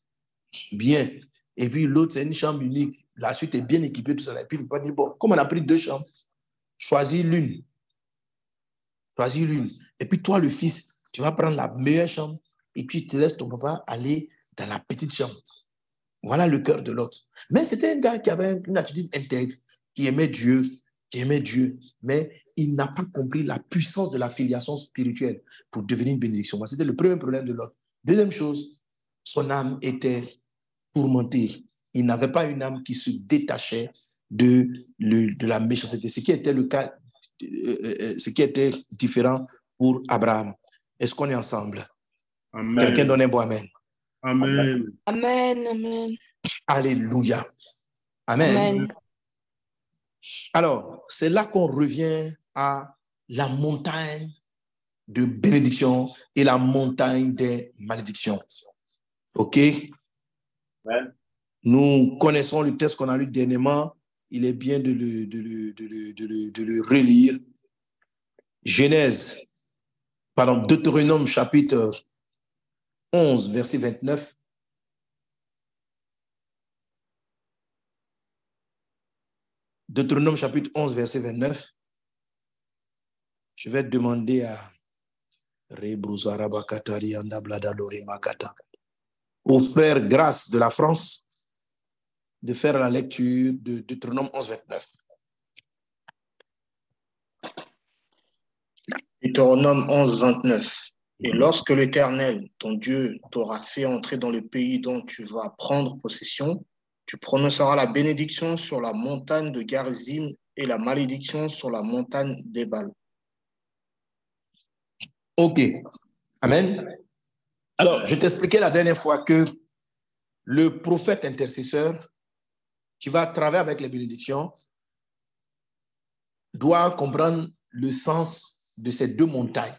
bien, et puis l'autre, c'est une chambre unique. La suite est bien équipée, tout ça. Et puis, il peut dire, bon, comme on a pris deux chambres, choisis l'une. Choisis l'une. Et puis, toi, le fils, tu vas prendre la meilleure chambre et puis tu laisses ton papa aller dans la petite chambre. Voilà le cœur de l'autre. Mais c'était un gars qui avait une attitude intègre, qui aimait Dieu, qui aimait Dieu, mais il n'a pas compris la puissance de la filiation spirituelle pour devenir une bénédiction. C'était le premier problème de l'autre. Deuxième chose, son âme était tourmentée. Il n'avait pas une âme qui se détachait de, le, de la méchanceté, ce qui était le cas, euh, ce qui était différent pour Abraham. Est-ce qu'on est ensemble?
Amen.
Quelqu'un donne un bon amen.
Amen.
Amen, amen.
Alléluia. Amen.
Amen.
Alors, c'est là qu'on revient à la montagne de bénédiction et la montagne des malédictions. OK?
Amen.
Nous connaissons le texte qu'on a lu dernièrement. Il est bien de le, de le, de le, de le, de le relire. Genèse, pardon, Deutéronome chapitre onze, verset vingt-neuf. Deutéronome chapitre onze, verset vingt-neuf. Je vais demander à aux frères Grâce de la France de faire la lecture de Deutéronome onze, vingt-neuf.
Deutéronome onze, vingt-neuf. Et lorsque l'Éternel, ton Dieu, t'aura fait entrer dans le pays dont tu vas prendre possession, tu prononceras la bénédiction sur la montagne de Garizim et la malédiction sur la montagne d'Ébal.
Ok. Amen. Alors, je t'expliquais la dernière fois que le prophète intercesseur qui va travailler avec les bénédictions doit comprendre le sens de ces deux montagnes.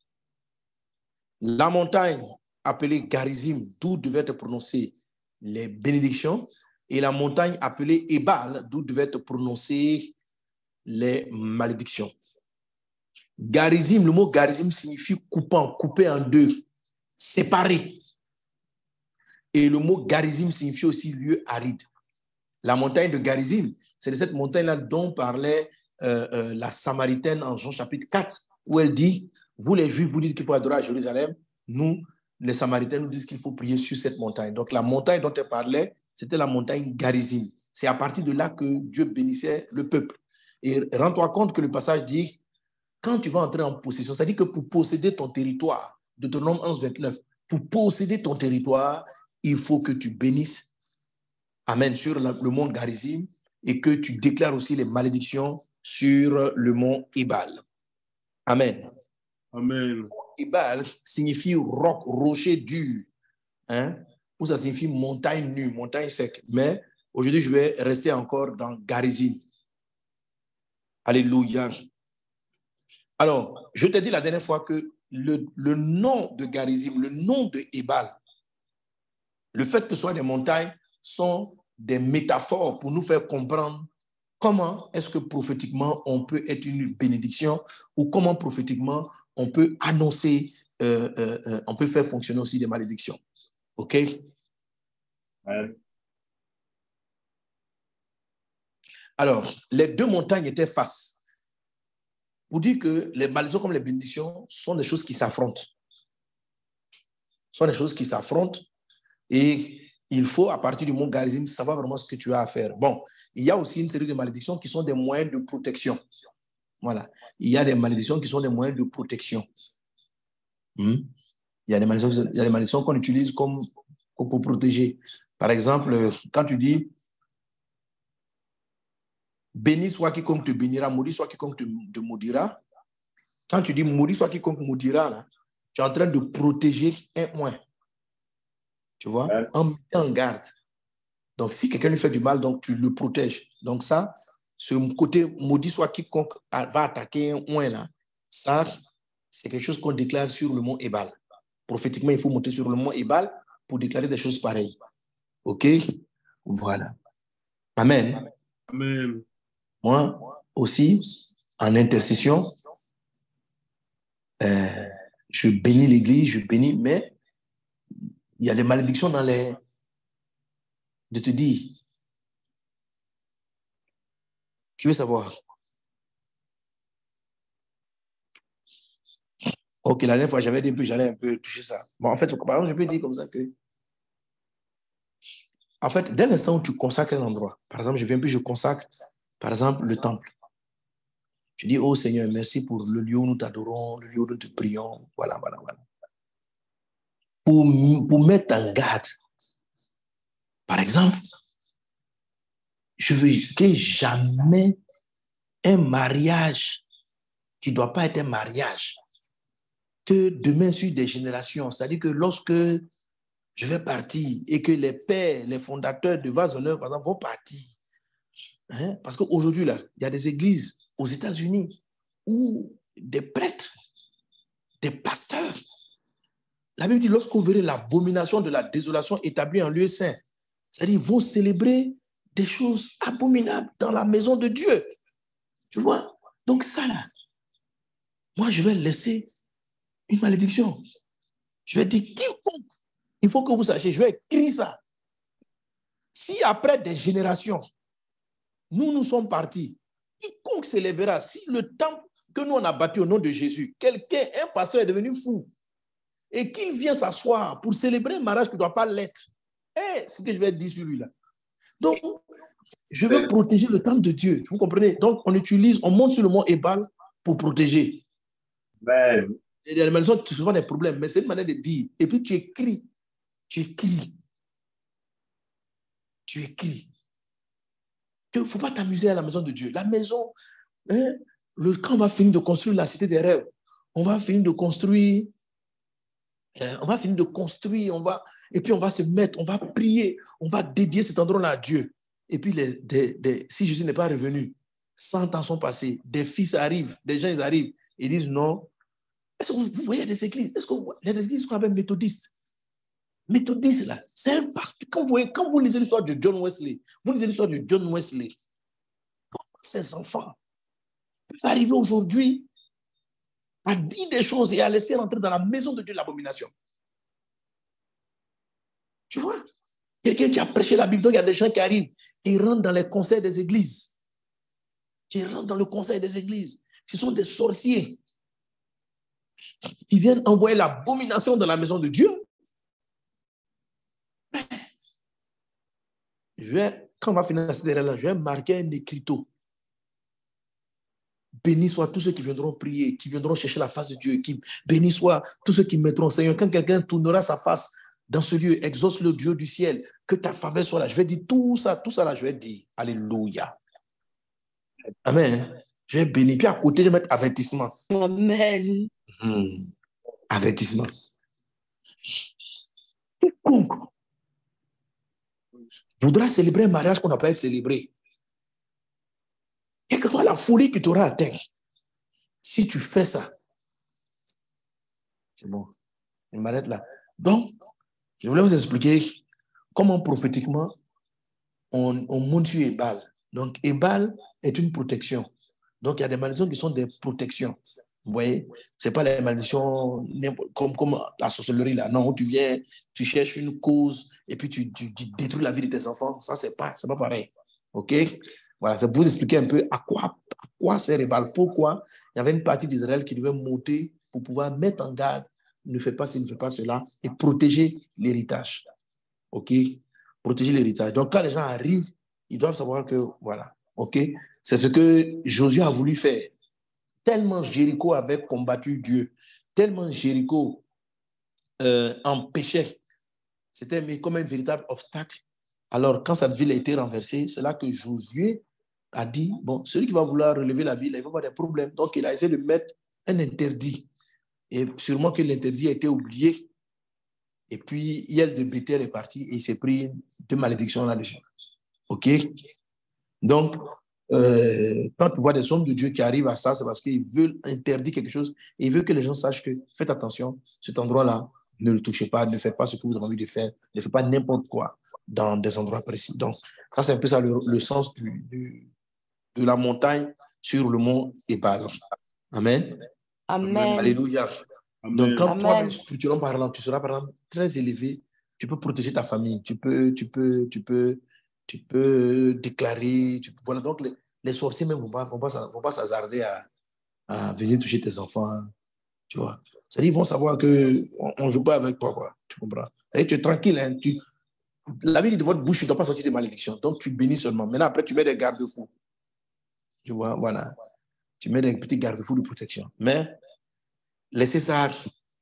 La montagne appelée Garizim, d'où devaient être prononcées les bénédictions, et la montagne appelée Ébal, d'où devaient être prononcées les malédictions. Garizim, le mot Garizim signifie coupant, coupé en deux, séparé. Et le mot Garizim signifie aussi lieu aride. La montagne de Garizim, c'est de cette montagne-là dont parlait euh, euh, la Samaritaine en Jean chapitre quatre, où elle dit, vous les Juifs, vous dites qu'il faut adorer à Jérusalem, nous, les Samaritains, nous disent qu'il faut prier sur cette montagne. Donc la montagne dont elle parlait, c'était la montagne Garizim. C'est à partir de là que Dieu bénissait le peuple. Et rends-toi compte que le passage dit, quand tu vas entrer en possession, ça dit que pour posséder ton territoire, Deutéronome onze, vingt-neuf, pour posséder ton territoire, il faut que tu bénisses, amen, sur le mont Garizim, et que tu déclares aussi les malédictions sur le mont Ebal. Amen.
Amen.
Ebal signifie roc, rocher dur, hein, ou ça signifie montagne nue, montagne sec. Mais aujourd'hui, je vais rester encore dans Garizim. Alléluia. Alors, je t'ai dit la dernière fois que le, le nom de Garizim, le nom de Ebal, le fait que ce soit des montagnes, sont des métaphores pour nous faire comprendre comment est-ce que prophétiquement on peut être une bénédiction ou comment prophétiquement on peut annoncer, euh, euh, euh, on peut faire fonctionner aussi des malédictions. OK? Ouais. Alors, les deux montagnes étaient face. Pour dire que les malédictions comme les bénédictions sont des choses qui s'affrontent. sont des choses qui s'affrontent et il faut, à partir du mot Garizim, savoir vraiment ce que tu as à faire. Bon, il y a aussi une série de malédictions qui sont des moyens de protection. Voilà. Il y a des malédictions qui sont des moyens de protection. Hmm? Il y a des malédictions, il y a des malédictions qu'on utilise comme, comme pour protéger. Par exemple, quand tu dis béni soit quiconque te bénira, maudit soit quiconque te, te maudira. Quand tu dis maudit soit quiconque maudira, là, tu es en train de protéger un moins. Tu vois, ouais. En mettant en garde. Donc, si quelqu'un lui fait du mal, donc tu le protèges. Donc, ça, ce côté maudit soit quiconque va attaquer un moins, là, ça, c'est quelque chose qu'on déclare sur le mont Ebal. Prophétiquement, il faut monter sur le mont Ebal pour déclarer des choses pareilles. OK? Voilà. Amen.
Amen.
Moi aussi, en intercession, euh, je bénis l'Église, je bénis, mais il y a des malédictions dans les... De te dire. Qui veut savoir? Ok, la dernière fois, j'avais dit que j'allais un peu toucher ça. Bon, en fait, par exemple, je peux dire comme ça que... En fait, dès l'instant où tu consacres un endroit, par exemple, je viens puis je consacre, par exemple, le temple. Tu dis, oh Seigneur, merci pour le lieu où nous t'adorons, le lieu où nous te prions. Voilà, voilà, voilà. Pour, pour mettre en garde, par exemple, je veux que jamais un mariage qui ne doit pas être un mariage, que demain sur des générations, c'est-à-dire que lorsque je vais partir et que les pères, les fondateurs de Vase d'honneur, par exemple, vont partir, hein, parce qu'aujourd'hui, là, il y a des églises aux États-Unis où des prêtres, des pasteurs, la Bible dit, lorsque vous verrez l'abomination de la désolation établie en lieu saint, c'est-à-dire ils vont célébrer des choses abominables dans la maison de Dieu. Tu vois? Donc ça, là, moi, je vais laisser une malédiction. Je vais dire, quiconque, il faut que vous sachiez, je vais écrire ça. Si après des générations, nous nous sommes partis, quiconque s'élèvera, si le temple que nous on a bâti au nom de Jésus, quelqu'un, un pasteur est devenu fou, et qu'il vient s'asseoir pour célébrer un mariage qui ne doit pas l'être, eh, c'est ce que je vais dire sur lui là. Donc, je veux protéger le temple de Dieu. Vous comprenez? Donc, on utilise, on monte sur le mont Ebal pour protéger. Ben. Il y a des malédictions, souvent des problèmes, mais c'est une manière de dire. Et puis, tu écris. Tu écris. Tu écris. Il ne faut pas t'amuser à la maison de Dieu. La maison, hein, le, quand on va finir de construire la cité des rêves, on va finir de construire, euh, on va finir de construire, on va, et puis on va se mettre, on va prier, on va dédier cet endroit-là à Dieu. Et puis, les, des, des, si Jésus n'est pas revenu, cent ans sont passés, des fils arrivent, des gens ils arrivent, ils disent non. Est-ce que vous, vous voyez des églises? Est-ce que vous, il y a des églises qu'on appelle méthodistes. Méthodistes, là, c'est un pasteur. Quand vous, voyez, quand vous lisez l'histoire de John Wesley, vous lisez l'histoire de John Wesley, ces enfants peuvent arriver aujourd'hui à dire des choses et à laisser rentrer dans la maison de Dieu l'abomination. Tu vois? Quelqu'un qui a prêché la Bible, donc il y a des gens qui arrivent, ils rentrent dans les conseils des églises. Ils rentrent dans le conseil des églises. Ce sont des sorciers. Ils viennent envoyer l'abomination dans la maison de Dieu. Je vais, quand on va finir cette erreur-là, je vais marquer un écriteau. Béni soient tous ceux qui viendront prier, qui viendront chercher la face de Dieu. Qui, béni soient tous ceux qui mettront, Seigneur, quand quelqu'un tournera sa face dans ce lieu, exauce le Dieu du ciel, que ta faveur soit là. Je vais dire tout ça, tout ça là, je vais dire, alléluia. Amen. Je vais bénir. Puis à côté, je vais mettre avertissement.
Amen.
Hmm. Avertissement. Quiconque voudra célébrer un mariage qu'on n'a pas été célébré, quelle que soit la folie qui t'aura atteint, si tu fais ça, c'est bon. Je m'arrête là. Donc, je voulais vous expliquer comment prophétiquement on, on monte sur Ebal. Donc, Ebal est une protection. Donc, il y a des malédictions qui sont des protections. Vous voyez, ce n'est pas les malédictions comme, comme la sorcellerie là. Non, où tu viens, tu cherches une cause et puis tu, tu, tu détruis la vie de tes enfants. Ça, ce n'est pas, c'est pas pareil. OK? Voilà, c'est pour vous expliquer un peu à quoi, à quoi sert Ebal. Pourquoi il y avait une partie d'Israël qui devait monter pour pouvoir mettre en garde, ne fais pas ci, ne fais pas cela, et protéger l'héritage. OK? Protéger l'héritage. Donc, quand les gens arrivent, ils doivent savoir que, voilà, OK? C'est ce que Josué a voulu faire. Tellement Jéricho avait combattu Dieu, tellement Jéricho euh, empêchait, c'était comme un véritable obstacle. Alors, quand cette ville a été renversée, c'est là que Josué a dit, bon, celui qui va vouloir relever la ville, il va avoir des problèmes. Donc, il a essayé de mettre un interdit. Et sûrement que l'interdit a été oublié. Et puis, Hiel de Béthel est parti et il s'est pris deux malédictions là-dessus. OK? Donc, euh, quand tu vois des hommes de Dieu qui arrivent à ça, c'est parce qu'ils veulent interdire quelque chose et ils veulent que les gens sachent que, faites attention, cet endroit-là, ne le touchez pas, ne faites pas ce que vous avez envie de faire, ne faites pas n'importe quoi dans des endroits précis. Donc, ça, c'est un peu ça le, le sens du, du, de la montagne sur le mont Ebal. Amen.
Amen.
Alléluia.
Amen.
Donc, quand
Amen.
toi, spirituellement parlant, tu seras par exemple très élevé, tu peux protéger ta famille, tu peux, tu peux, tu peux, tu peux déclarer, tu peux, voilà. Donc, les, les sorciers même ne vont pas, vont pas, vont pas s'hasarder à, à venir toucher tes enfants, tu vois. C'est-à-dire, ils vont savoir qu'on ne joue pas avec toi, quoi. Tu comprends? Et tu es tranquille, hein, tu, la vie de votre bouche, tu ne dois pas sortir de malédiction. Donc, tu bénis seulement. Maintenant, après, tu mets des garde-fous. Tu vois, voilà. Tu mets des petits garde-fous de protection. Mais, laissez ça.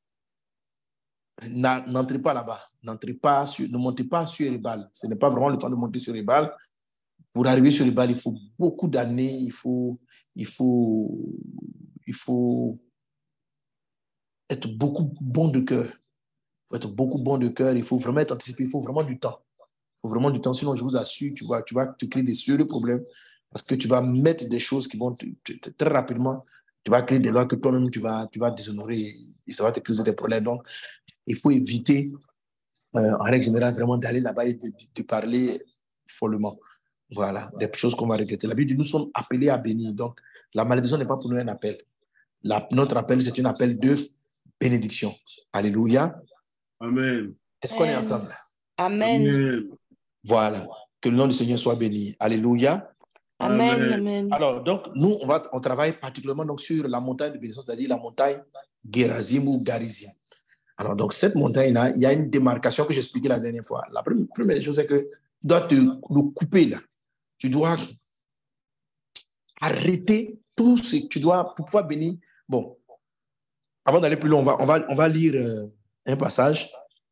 N'entrez pas là-bas. N'entrez pas sur, ne montez pas sur les balles. Ce n'est pas vraiment le temps de monter sur les balles. Pour arriver sur les balles, il faut beaucoup d'années. Il faut, il faut, il faut être beaucoup bon de cœur. Il faut être beaucoup bon de cœur. Il faut vraiment être anticipé. Il faut vraiment du temps. Il faut vraiment du temps. Sinon, je vous assure, tu vas, tu vas te créer des sérieux problèmes parce que tu vas mettre des choses qui vont te, te, te, très rapidement. Tu vas créer des lois que toi-même, tu vas, tu vas déshonorer et ça va te causer des problèmes. Donc, il faut éviter, euh, en règle générale, vraiment d'aller là-bas et de, de parler follement. Voilà, des choses qu'on va regretter. La Bible dit, nous sommes appelés à bénir. Donc, la malédiction n'est pas pour nous un appel. La, notre appel, c'est un appel de bénédiction. Alléluia.
Amen.
Est-ce qu'on est ensemble?
Amen.
Amen.
Voilà. Que le nom du Seigneur soit béni. Alléluia.
Amen.
Amen.
Amen.
Alors, donc, nous, on, va, on travaille particulièrement donc, sur la montagne de bénédiction, c'est-à-dire la montagne Gérazim ou Garizim. Alors, donc, cette montagne-là, il y a une démarcation que j'expliquais la dernière fois. La première, première chose, c'est que tu dois te le couper là. Tu dois arrêter tout ce que tu dois pour pouvoir bénir. Bon, avant d'aller plus loin, on va, on va, on va lire euh, un passage.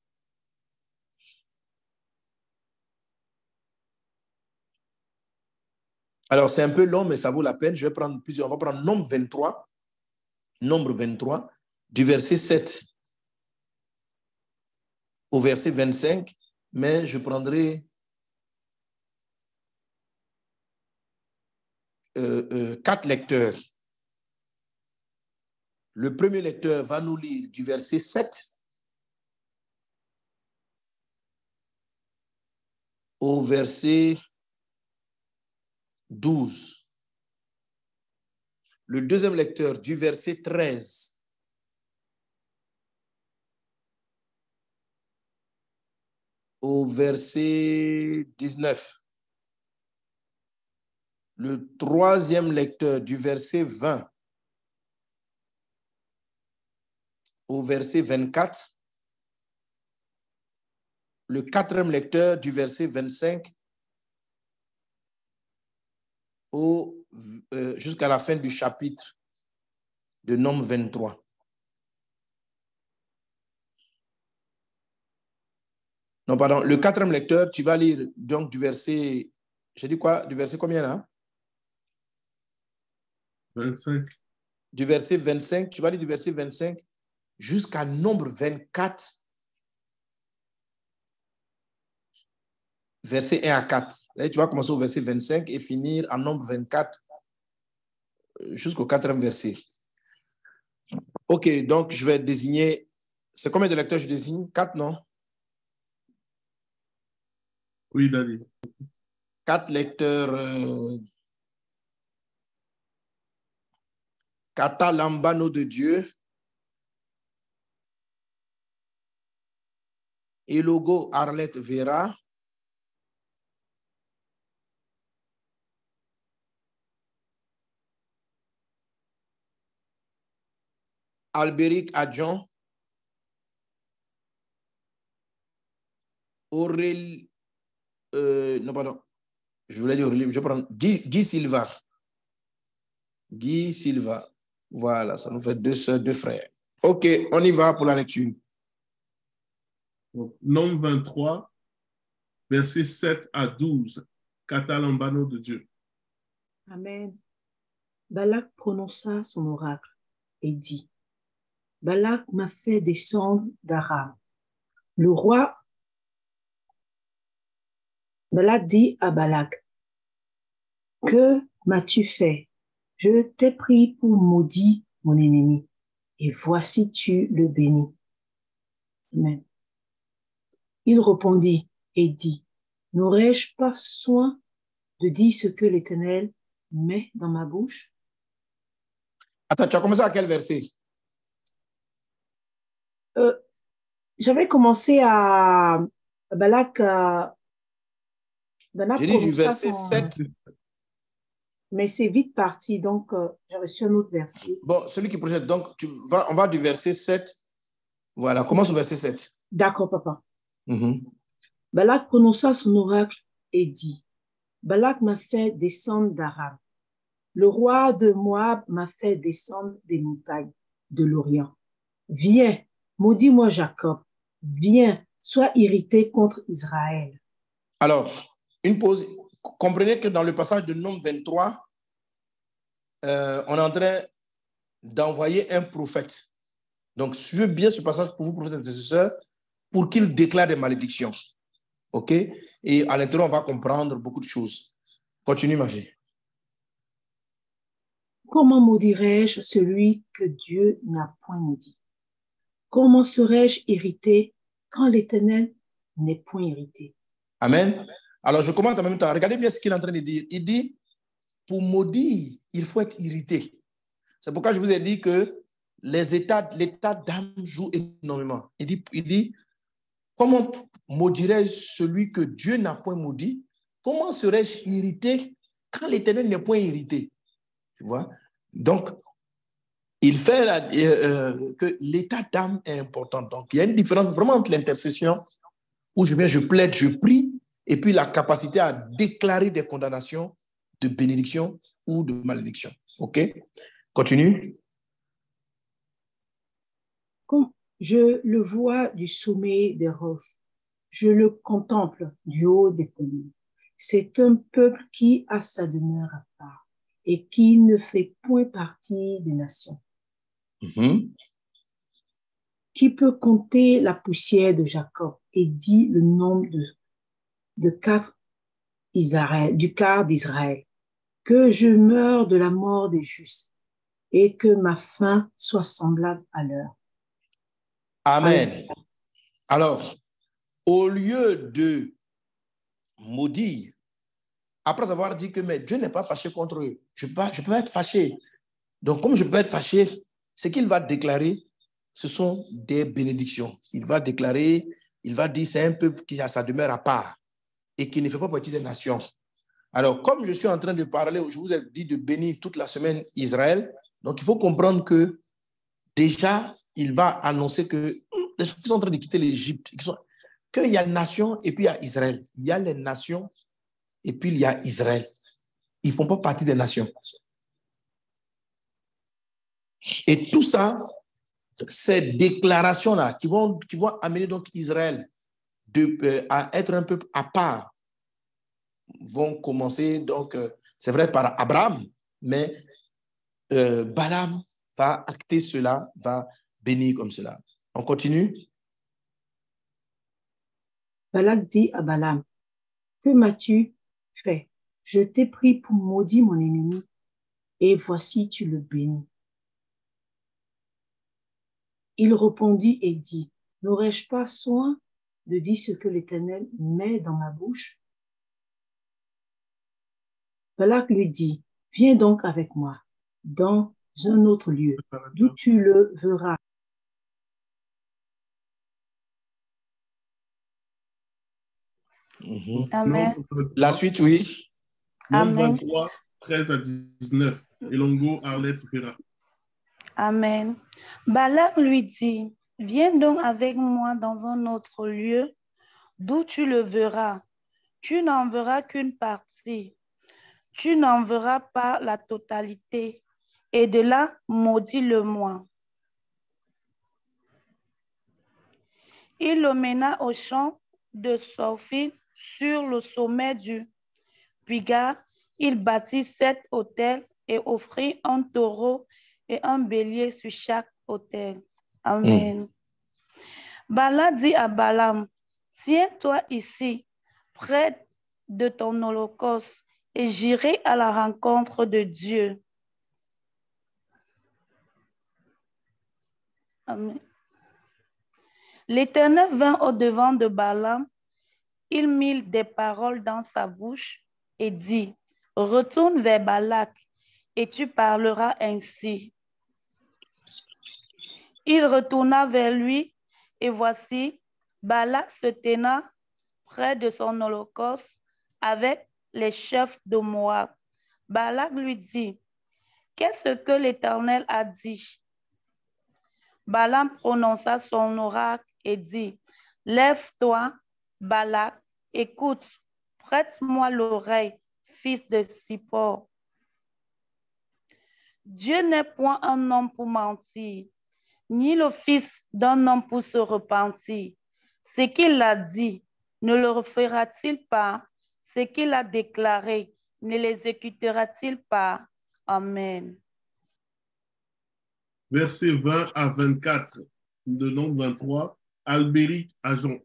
Alors, c'est un peu long, mais ça vaut la peine. Je vais prendre plusieurs. On va prendre Nombre vingt-trois. Nombre vingt-trois, du verset sept au verset vingt-cinq, mais je prendrai euh, euh, quatre lecteurs. Le premier lecteur va nous lire du verset sept au verset douze. Le deuxième lecteur du verset treize au verset dix-neuf. Le troisième lecteur du verset vingt au verset vingt-quatre. Le quatrième lecteur du verset vingt-cinq au, euh, jusqu'à la fin du chapitre de Nombres vingt-trois. Non, pardon, le quatrième lecteur, tu vas lire donc du verset, j'ai dit quoi, du verset combien là?
vingt-cinq.
Du verset vingt-cinq, tu vas lire du verset vingt-cinq jusqu'à Nombre vingt-quatre, verset un à quatre. Là, tu vas commencer au verset vingt-cinq et finir en Nombre vingt-quatre jusqu'au quatrième verset. Ok, donc je vais désigner, c'est combien de lecteurs je désigne? Quatre, non?
Oui, Daddy.
Quatre lecteurs. Euh, Kata Lambano de Dieu. Elogo Arlette Vera. Albéric Adjon. Aurélie. Euh, non, pardon. Je voulais dire Aurélie, je vais prendre Guy, Guy Silva. Guy Silva. Voilà, ça nous fait deux sœurs, deux frères. Ok, on y va pour la lecture.
Nombre vingt-trois, versets sept à douze. Kata Lambano de Dieu.
Amen. Balak prononça son oracle et dit, Balak m'a fait descendre d'Aram. Le roi Balak dit à Balak, que m'as-tu fait? Je t'ai pris pour maudit mon ennemi, et voici tu le bénis. Amen. Il répondit et dit, n'aurais-je pas soin de dire ce que l'Éternel met dans ma bouche?
Attends, tu as commencé à quel verset?
Euh, J'avais commencé à Balak. Euh, Balak
J'ai dit du verset
son...
sept.
Mais c'est vite parti, donc euh, j'ai reçu un autre verset.
Bon, celui qui projette, donc tu vas, on va du verset sept. Voilà, commence au verset sept.
D'accord, papa.
Mm-hmm.
Balak prononça son oracle et dit, Balak m'a fait descendre d'Aram. Le roi de Moab m'a fait descendre des montagnes de l'Orient. Viens, maudis-moi Jacob. Viens, sois irrité contre Israël.
Alors, une pause. Comprenez que dans le passage de Nombre vingt-trois, euh, on est en train d'envoyer un prophète. Donc, suivez bien ce passage pour vous, prophètes et intercesseurs, pour qu'il déclare des malédictions. OK? Et à l'intérieur, on va comprendre beaucoup de choses. Continue, ma fille.
Comment maudirais-je celui que Dieu n'a point maudit? Comment serais-je irrité quand l'Éternel n'est point irrité?
Amen. Alors, je commente en même temps. Regardez bien ce qu'il est en train de dire. Il dit, pour maudire, il faut être irrité. C'est pourquoi je vous ai dit que les états, l'état d'âme joue énormément. Il dit, il dit, comment maudirais-je celui que Dieu n'a point maudit? Comment serais-je irrité quand l'Éternel n'est point irrité? Tu vois? Donc, il fait la, euh, que l'état d'âme est important. Donc, il y a une différence vraiment entre l'intercession, où je viens, je plaide, je prie, et puis la capacité à déclarer des condamnations de bénédiction ou de malédiction. OK? Continue.
Comme je le vois du sommet des roches, je le contemple du haut des collines. C'est un peuple qui a sa demeure à part et qui ne fait point partie des nations.
Mm-hmm.
Qui peut compter la poussière de Jacob et dit le nombre de, de quatre Israël, du quart d'Israël, que je meure de la mort des justes et que ma fin soit semblable à leur.
Amen. Alors, au lieu de maudire, après avoir dit que mais Dieu n'est pas fâché contre eux, je peux, je peux être fâché. Donc, comme je peux être fâché, ce qu'il va déclarer, ce sont des bénédictions. Il va déclarer il va dire c'est un peuple qui a sa demeure à part et qui ne fait pas partie des nations. Alors, comme je suis en train de parler, je vous ai dit de bénir toute la semaine Israël, donc il faut comprendre que déjà, il va annoncer que les gens qui sont en train de quitter l'Égypte, qu'il y a nation et puis il y a Israël. Il y a les nations et puis il y a Israël. Ils ne font pas partie des nations. Et tout ça, ces déclarations-là qui vont, qui vont amener donc Israël de, euh, à être un peuple à part vont commencer, donc, euh, c'est vrai, par Abraham, mais euh, Balaam va acter cela, va bénir comme cela. On continue.
Balak dit à Balaam, que m'as-tu fait? Je t'ai pris pour maudire mon ennemi, et voici tu le bénis. Il répondit et dit, n'aurais-je pas soin de dire ce que l'Éternel met dans ma bouche? Balak lui dit, viens donc avec moi dans un autre lieu, d'où tu le verras.
Mm-hmm.
Amen.
La suite, oui.
Nombre vingt-trois, treize à dix-neuf. Elongo, Arlette, Vera.
Amen. Balak lui dit, viens donc avec moi dans un autre lieu, d'où tu le verras. Tu n'en verras qu'une partie. Tu n'en verras pas la totalité. Et de là, maudis-le-moi. Il le mena au champ de Sorphine sur le sommet du Piga. Il bâtit sept autels et offrit un taureau et un bélier sur chaque autel. Amen. Mm. Balak dit à Balaam, tiens-toi ici, près de ton holocauste, et j'irai à la rencontre de Dieu. Amen. L'Éternel vint au-devant de Balaam, il mit des paroles dans sa bouche et dit, retourne vers Balak et tu parleras ainsi. Il retourna vers lui et voici, Balak se tenait près de son holocauste avec les chefs de Moab. Balak lui dit, qu'est-ce que l'Éternel a dit? Balaam prononça son oracle et dit, lève-toi, Balak, écoute, prête-moi l'oreille, fils de Zippor. Dieu n'est point un homme pour mentir, ni le fils d'un homme pour se repentir. Ce qu'il a dit, ne le refera-t-il pas? Ce qu'il a déclaré, ne l'exécutera-t-il pas? Amen.
Versets vingt à vingt-quatre, de nombre vingt-trois, Albéric Ajon.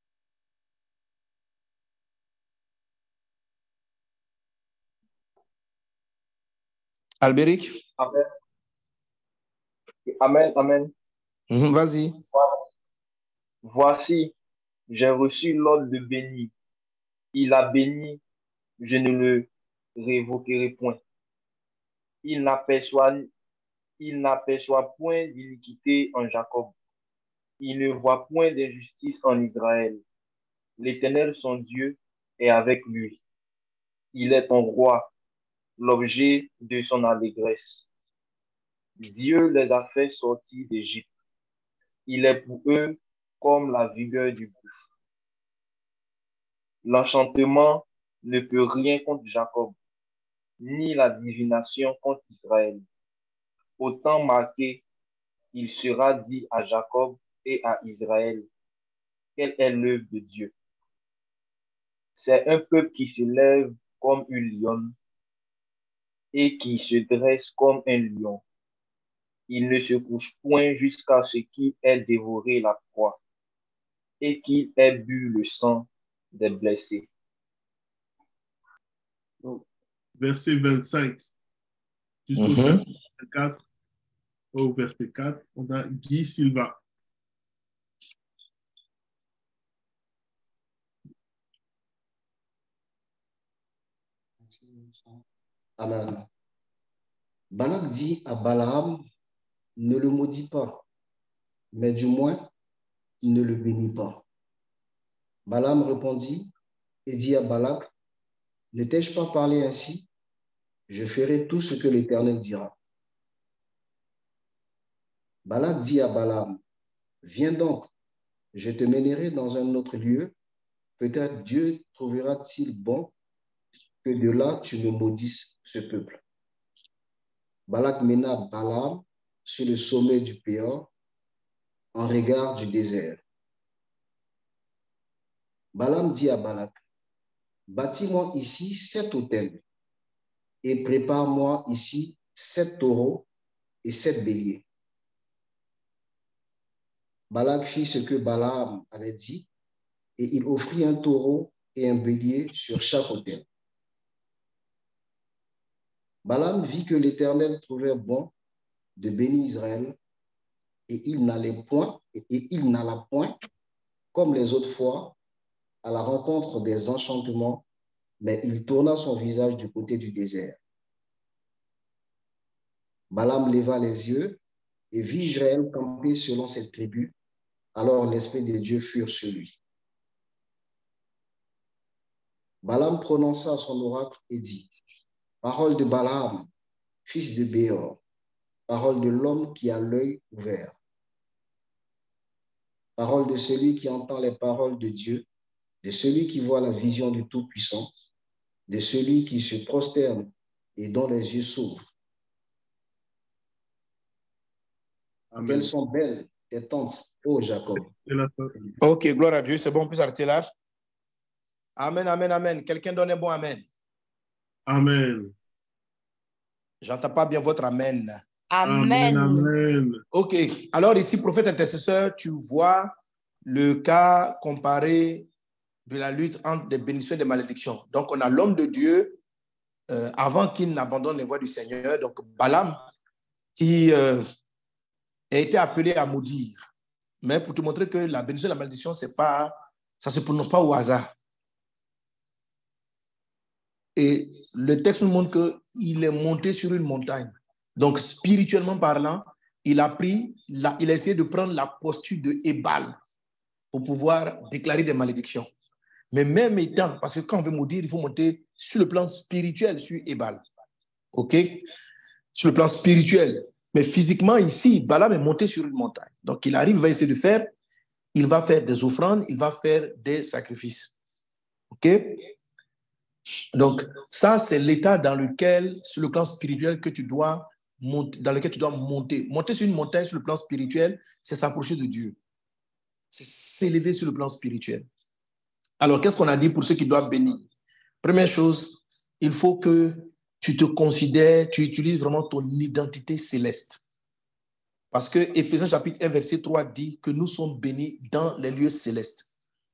Albéric.
Amen. Amen, amen.
Mmh, vas-y.
Voici, j'ai reçu l'ordre de bénir. Il a béni, je ne le révoquerai point. Il n'aperçoit, il n'aperçoit point d'iniquité en Jacob. Il ne voit point d'injustice en Israël. L'Éternel, son Dieu, est avec lui. Il est ton roi, l'objet de son allégresse. Dieu les a fait sortir d'Égypte. Il est pour eux comme la vigueur du buffle. L'enchantement ne peut rien contre Jacob, ni la divination contre Israël. Au temps marqué, il sera dit à Jacob et à Israël, quelle est l'œuvre de Dieu. C'est un peuple qui se lève comme une lionne et qui se dresse comme un lion. Il ne se couche point jusqu'à ce qu'il ait dévoré la proie et qu'il ait bu le sang des blessés.
Verset vingt-cinq jusqu'au
Mm-hmm.
vingt-quatre, au verset quatre, on a Guy Silva.
Amen. Balak dit à Balaam, ne le maudis pas, mais du moins, ne le bénis pas. Balaam répondit et dit à Balak, ne t'ai-je pas parlé ainsi? Je ferai tout ce que l'Éternel dira. Balak dit à Balaam, viens donc, je te mènerai dans un autre lieu. Peut-être Dieu trouvera-t-il bon que de là tu me maudisses ce peuple. Balak mena Balaam sur le sommet du Péor, en regard du désert. Balaam dit à Balak, bâtis-moi ici sept autels et prépare-moi ici sept taureaux et sept béliers. Balak fit ce que Balaam avait dit et il offrit un taureau et un bélier sur chaque autel. Balaam vit que l'Éternel trouvait bon de bénir Israël et il n'allait point, et il n'alla point, comme les autres fois, à la rencontre des enchantements, mais il tourna son visage du côté du désert. Balaam leva les yeux et vit Israël camper selon cette tribu. Alors l'Esprit de Dieu fut sur lui. Balaam prononça son oracle et dit, parole de Balaam, fils de Béor, parole de l'homme qui a l'œil ouvert, parole de celui qui entend les paroles de Dieu, de celui qui voit la vision du Tout-Puissant, de celui qui se prosterne et dont les yeux s'ouvrent.
Amen.
Quelles sont belles tes tentes, ô Jacob.
Ok, gloire à Dieu. C'est bon, on peut s'arrêter là. Amen, amen, amen. Quelqu'un donne un bon amen.
Amen.
J'entends pas bien votre amen.
Amen. Amen.
Ok, alors ici, prophète intercesseur, tu vois le cas comparé de la lutte entre des bénédictions et des malédictions. Donc, on a l'homme de Dieu, euh, avant qu'il n'abandonne les voies du Seigneur, donc Balaam, qui euh, a été appelé à maudire. Mais pour te montrer que la bénédiction et la malédiction, c'est pas, ça ne se prononce pas au hasard. Et le texte nous montre qu'il est monté sur une montagne. Donc, spirituellement parlant, il a pris, la, il a essayé de prendre la posture de Ébal pour pouvoir déclarer des malédictions. Mais même étant, parce que quand on veut maudire, il faut monter sur le plan spirituel, sur Ébal. OK? Sur le plan spirituel. Mais physiquement, ici, Balaam est monté sur une montagne. Donc, il arrive, il va essayer de faire, il va faire des offrandes, il va faire des sacrifices. OK? Donc, ça, c'est l'état dans lequel, sur le plan spirituel, que tu dois monter, dans lequel tu dois monter. Monter sur une montagne, sur le plan spirituel, c'est s'approcher de Dieu. C'est s'élever sur le plan spirituel. Alors, qu'est-ce qu'on a dit pour ceux qui doivent bénir? Première chose, il faut que tu te considères, tu utilises vraiment ton identité céleste. Parce que Éphésiens chapitre un, verset trois dit que nous sommes bénis dans les lieux célestes.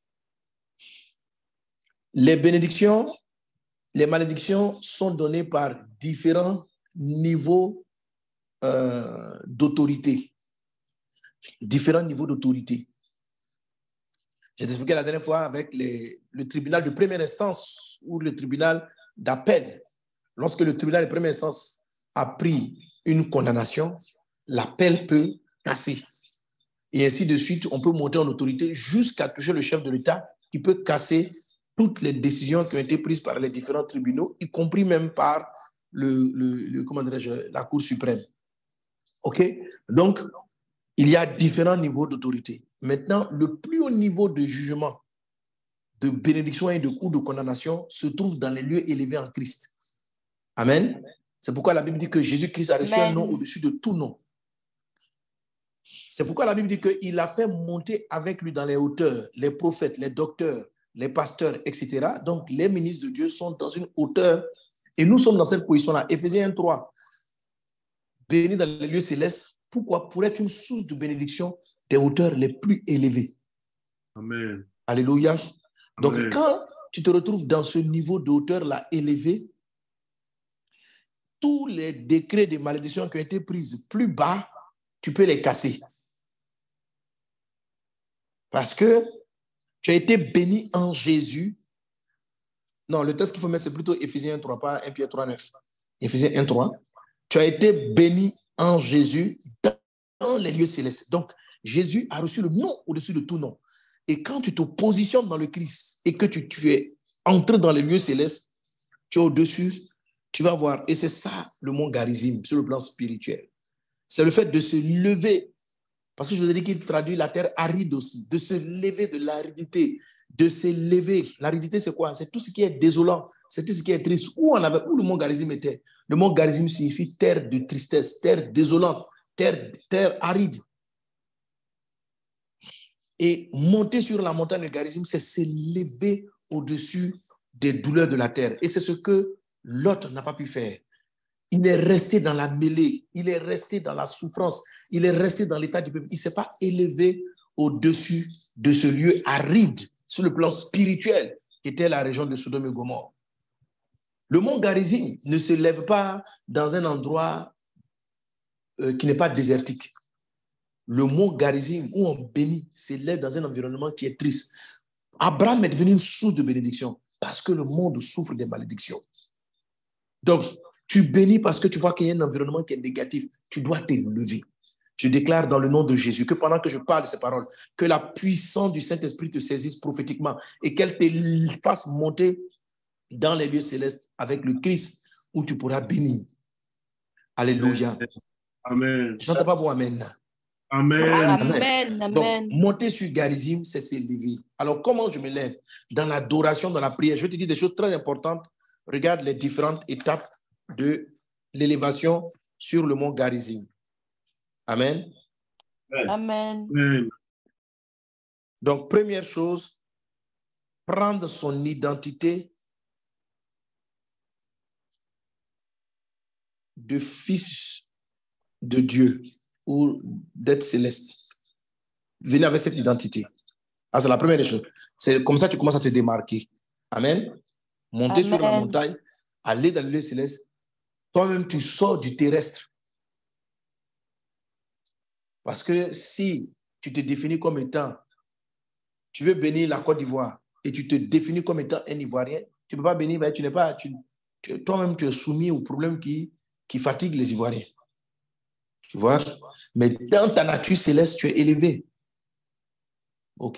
Les bénédictions, les malédictions sont données par différents niveaux euh, d'autorité. Différents niveaux d'autorité. J'ai expliqué la dernière fois avec les, le tribunal de première instance ou le tribunal d'appel. Lorsque le tribunal de première instance a pris une condamnation, l'appel peut casser. Et ainsi de suite, on peut monter en autorité jusqu'à toucher le chef de l'État qui peut casser toutes les décisions qui ont été prises par les différents tribunaux, y compris même par le, le, le, comment dirais-je, la Cour suprême. OK? Donc, il y a différents niveaux d'autorité. Maintenant, le plus haut niveau de jugement, de bénédiction et de coup de condamnation se trouve dans les lieux élevés en Christ. Amen. C'est pourquoi la Bible dit que Jésus-Christ a reçu Amen. Un nom au-dessus de tout nom. C'est pourquoi la Bible dit qu'il a fait monter avec lui dans les hauteurs les prophètes, les docteurs, les pasteurs, et cetera. Donc, les ministres de Dieu sont dans une hauteur et nous sommes dans cette position-là. Éphésiens un, trois. Bénis dans les lieux célestes. Pourquoi? Pour être une source de bénédiction des hauteurs les plus élevées.
Amen.
Alléluia. Donc,
Amen.
Quand tu te retrouves dans ce niveau de hauteur-là élevé, tous les décrets de malédiction qui ont été pris plus bas, tu peux les casser. Parce que tu as été béni en Jésus. Non, le texte qu'il faut mettre, c'est plutôt Éphésiens un, trois, pas un Pierre trois, neuf. Éphésiens un, trois. Tu as été béni en Jésus dans les lieux célestes. Donc, Jésus a reçu le nom au-dessus de tout nom. Et quand tu te positionnes dans le Christ et que tu, tu es entré dans les lieux célestes, tu es au-dessus, tu vas voir. Et c'est ça le mont Garizim sur le plan spirituel. C'est le fait de se lever. Parce que je vous ai dit qu'il traduit la terre aride aussi. De se lever de l'aridité. De se lever. L'aridité, c'est quoi? C'est tout ce qui est désolant. C'est tout ce qui est triste. Où, on avait, où le mont Garizim était? Le mont Garizim signifie terre de tristesse, terre désolante, terre, terre aride. Et monter sur la montagne de Garizim, c'est se lever au-dessus des douleurs de la terre. Et c'est ce que Lot n'a pas pu faire. Il est resté dans la mêlée, il est resté dans la souffrance, il est resté dans l'état du peuple. Il ne s'est pas élevé au-dessus de ce lieu aride, sur le plan spirituel, qui était la région de Sodome et Gomorrhe. Le mont Garizim ne se lève pas dans un endroit euh, qui n'est pas désertique. Le mont Garizim, où on bénit, s'élève dans un environnement qui est triste. Abraham est devenu une source de bénédiction parce que le monde souffre des malédictions. Donc, tu bénis parce que tu vois qu'il y a un environnement qui est négatif. Tu dois t'élever. Je déclare dans le nom de Jésus que pendant que je parle de ces paroles, que la puissance du Saint-Esprit te saisisse prophétiquement et qu'elle te fasse monter dans les lieux célestes avec le Christ où tu pourras bénir. Alléluia.
Amen.
Je n'entends pas pour Amen.
Amen.
Amen. Amen. Donc, monter sur Garizim, c'est s'élever. Alors, comment je me lève? Dans l'adoration, dans la prière. Je vais te dire des choses très importantes. Regarde les différentes étapes de l'élévation sur le mont Garizim. Amen.
Amen.
Amen.
Donc, première chose, prendre son identité de fils de Dieu ou d'être céleste. Venez avec cette identité. Ah, c'est la première des choses. C'est comme ça que tu commences à te démarquer. Amen. Monter
Amen.
sur la montagne, aller dans le lieu céleste. Toi-même, tu sors du terrestre. Parce que si tu te définis comme étant, tu veux bénir la Côte d'Ivoire et tu te définis comme étant un Ivoirien, tu ne peux pas bénir, mais tu n'es pas, tu, tu, toi-même, tu es soumis aux problèmes qui, qui fatiguent les Ivoiriens. Tu vois? Mais dans ta nature céleste, tu es élevé. OK?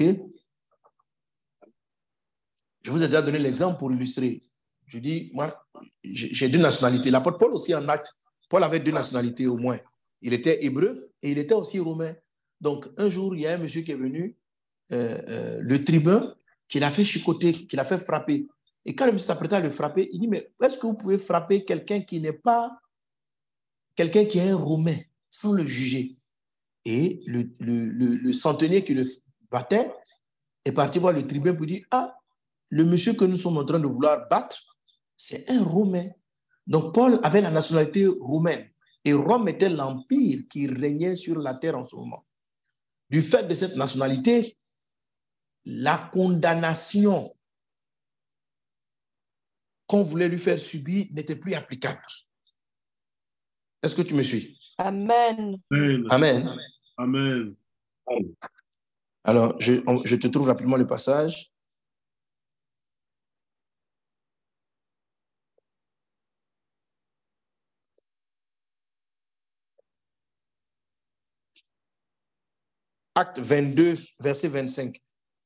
Je vous ai déjà donné l'exemple pour illustrer. Je dis, moi, j'ai deux nationalités. L'apôtre Paul aussi en acte. Paul avait deux nationalités au moins. Il était hébreu et il était aussi romain. Donc, un jour, il y a un monsieur qui est venu, euh, euh, le tribun, qui l'a fait chicoter, qui l'a fait frapper. Et quand le monsieur s'apprêtait à le frapper, il dit, mais est-ce que vous pouvez frapper quelqu'un qui n'est pas, quelqu'un qui est un romain, sans le juger? Et le, le, le, le centenier qui le battait est parti voir le tribun pour dire, ah, le monsieur que nous sommes en train de vouloir battre, c'est un Romain. Donc, Paul avait la nationalité roumaine. Et Rome était l'empire qui régnait sur la terre en ce moment. Du fait de cette nationalité, la condamnation qu'on voulait lui faire subir n'était plus applicable. Est-ce que tu me suis?
Amen.
Amen.
Amen.
Amen.
Alors, je, je te trouve rapidement le passage. Acte vingt-deux, verset vingt-cinq.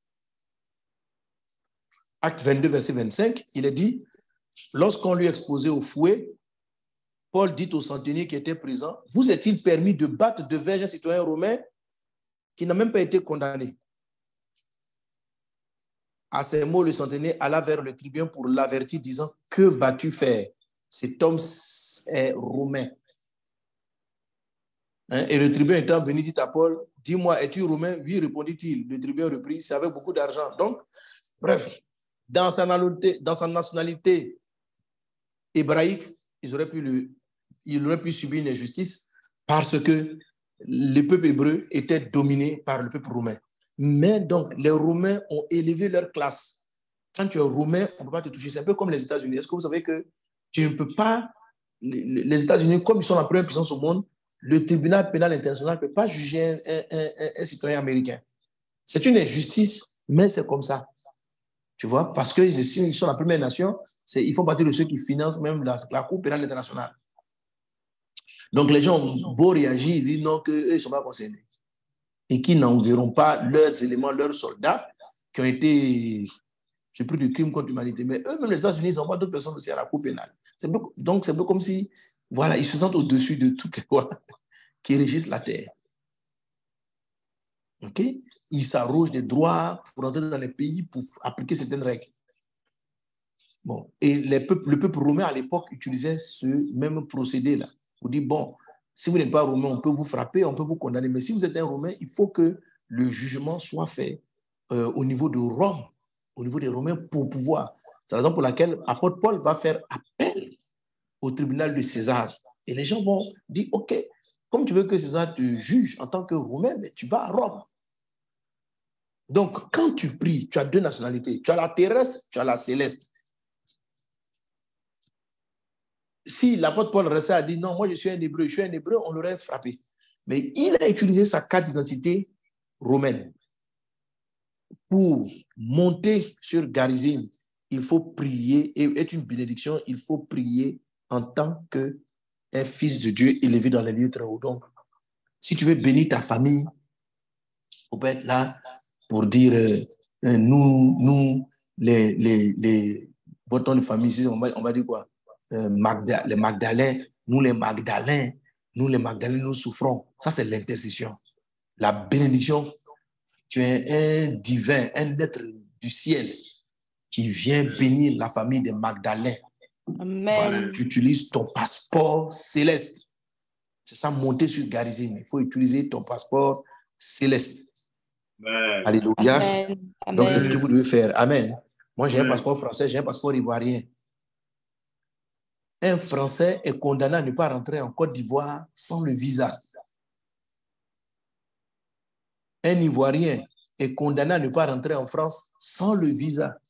Acte vingt-deux, verset vingt-cinq, il est dit, lorsqu'on lui exposait au fouet, Paul dit au centenier qui était présent, vous est-il permis de battre de verge un citoyen romain qui n'a même pas été condamné? À ces mots, le centenier alla vers le tribun pour l'avertir, disant, que vas-tu faire? Cet homme est romain. Hein? Et le tribun étant venu dit à Paul, dis-moi, es-tu romain? Oui, répondit-il. Le tribun reprit, c'est avec beaucoup d'argent. Donc, bref, dans sa nationalité, dans sa nationalité hébraïque, ils auraient pu le, il aurait pu subir une injustice parce que le peuple hébreu était dominé par le peuple romain. Mais donc, les Romains ont élevé leur classe. Quand tu es Romain, on ne peut pas te toucher. C'est un peu comme les États-Unis. Est-ce que vous savez que tu ne peux pas... Les États-Unis, comme ils sont la première puissance au monde, le tribunal pénal international ne peut pas juger un, un, un, un citoyen américain. C'est une injustice, mais c'est comme ça. Tu vois, parce qu'ils ils sont la première nation, ils font partie de ceux qui financent même la, la Cour pénale internationale. Donc les gens ont beau réagir, ils disent non, qu'eux, ils ne sont pas concernés. et qui n'enverront pas leurs éléments, leurs soldats qui ont été, j'ai pris du crime contre l'humanité, mais eux-mêmes, les États-Unis, ils envoient d'autres personnes aussi à la Cour pénale. C'est peu, donc, c'est un peu comme si, voilà, ils se sentent au-dessus de toutes les lois qui régissent la terre. OK? Ils s'arrogent des droits pour entrer dans les pays pour appliquer certaines règles. Bon. Et les peuples, le peuple romain, à l'époque, utilisait ce même procédé-là. Pour dire, bon, si vous n'êtes pas romain, on peut vous frapper, on peut vous condamner. Mais si vous êtes un romain, il faut que le jugement soit fait euh, au niveau de Rome, au niveau des Romains, pour pouvoir. C'est la raison pour laquelle l'apôtre Paul va faire appel au tribunal de César. Et les gens vont dire, OK, comme tu veux que César te juge en tant que Romain, mais tu vas à Rome. Donc, quand tu pries, tu as deux nationalités. Tu as la terrestre, tu as la céleste. Si l'apôtre Paul restait à dire, non, moi je suis un hébreu, je suis un hébreu, on l'aurait frappé. Mais il a utilisé sa carte d'identité romaine. Pour monter sur Garizim, il faut prier, et être une bénédiction, il faut prier en tant qu'un fils de Dieu élevé dans les lieux très hauts. Donc, si tu veux bénir ta famille, on peut être là pour dire, euh, nous, nous, les, les, les, votre nom de famille, ici, on va, on va dire quoi? Euh, Magda, les Magdalens, nous les Magdalens, nous les Magdalens, nous souffrons. Ça, c'est l'intercession. La bénédiction, tu es un divin, un être du ciel qui vient bénir la famille des Magdalens.
Amen.
Voilà, tu utilises ton passeport céleste. C'est ça, monter sur Garizim. Il faut utiliser ton passeport céleste. Amen. Alléluia.
Amen.
Donc, c'est ce
Amen.
que vous devez faire. Amen. Moi, j'ai
Amen.
un passeport français, j'ai un passeport ivoirien. Un Français est condamné à ne pas rentrer en Côte d'Ivoire sans le visa. Un Ivoirien est condamné à ne pas rentrer en France sans le visa.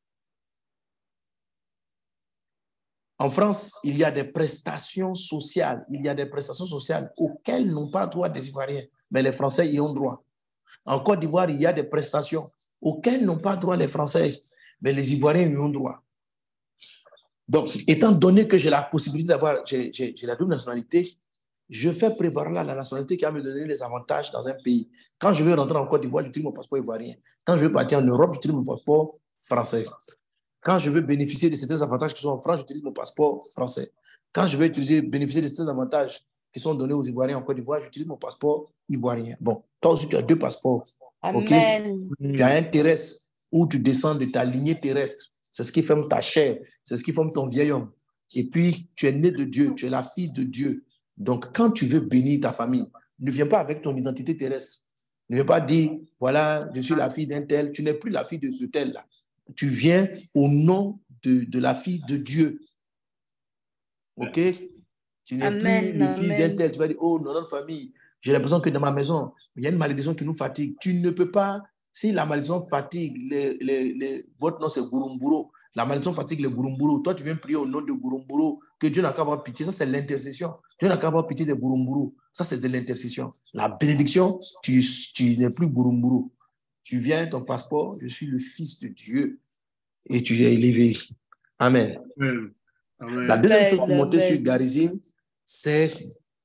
En France, il y a des prestations sociales. Il y a des prestations sociales auxquelles n'ont pas droit des Ivoiriens, mais les Français y ont droit. En Côte d'Ivoire, il y a des prestations auxquelles n'ont pas droit les Français, mais les Ivoiriens y ont droit. Donc, étant donné que j'ai la possibilité d'avoir, j'ai, j'ai, j'ai la double nationalité, je fais prévoir là la nationalité qui va me donner les avantages dans un pays. Quand je veux rentrer en Côte d'Ivoire, j'utilise mon passeport ivoirien. Quand je veux partir en Europe, j'utilise mon passeport français. Quand je veux bénéficier de certains avantages qui sont en France, j'utilise mon passeport français. Quand je veux utiliser, bénéficier de certains avantages qui sont donnés aux Ivoiriens en Côte d'Ivoire, j'utilise mon passeport ivoirien. Bon, toi aussi, tu as deux passeports.
Amen.
Okay? Tu as un terrestre où tu descends de ta lignée terrestre. C'est ce qui forme ta chair. C'est ce qui forme ton vieil homme. Et puis, tu es né de Dieu. Tu es la fille de Dieu. Donc, quand tu veux bénir ta famille, ne viens pas avec ton identité terrestre. Ne viens pas dire, voilà, je suis la fille d'un tel. Tu n'es plus la fille de ce tel-là. Tu viens au nom de, de la fille de Dieu. OK? Tu n'es
Amen,
plus le fils d'un
amen.
tel. Tu vas dire, oh, dans notre famille, j'ai l'impression que dans ma maison, il y a une malédiction qui nous fatigue. Tu ne peux pas, si la malédiction fatigue, les, les, les, votre nom c'est Gurumburo, la malédiction fatigue les Gurumburo. Toi, tu viens prier au nom de Gurumburo, que Dieu n'a qu'à avoir pitié. Ça, c'est l'intercession. Dieu n'a qu'à avoir pitié des Gurumburo. Ça, c'est de l'intercession. La bénédiction, tu, tu n'es plus Gurumburo. Tu viens, ton passeport, je suis le fils de Dieu et tu es élevé. Amen.
Amen. Amen.
La deuxième chose pour
Amen.
monter sur Garizim, c'est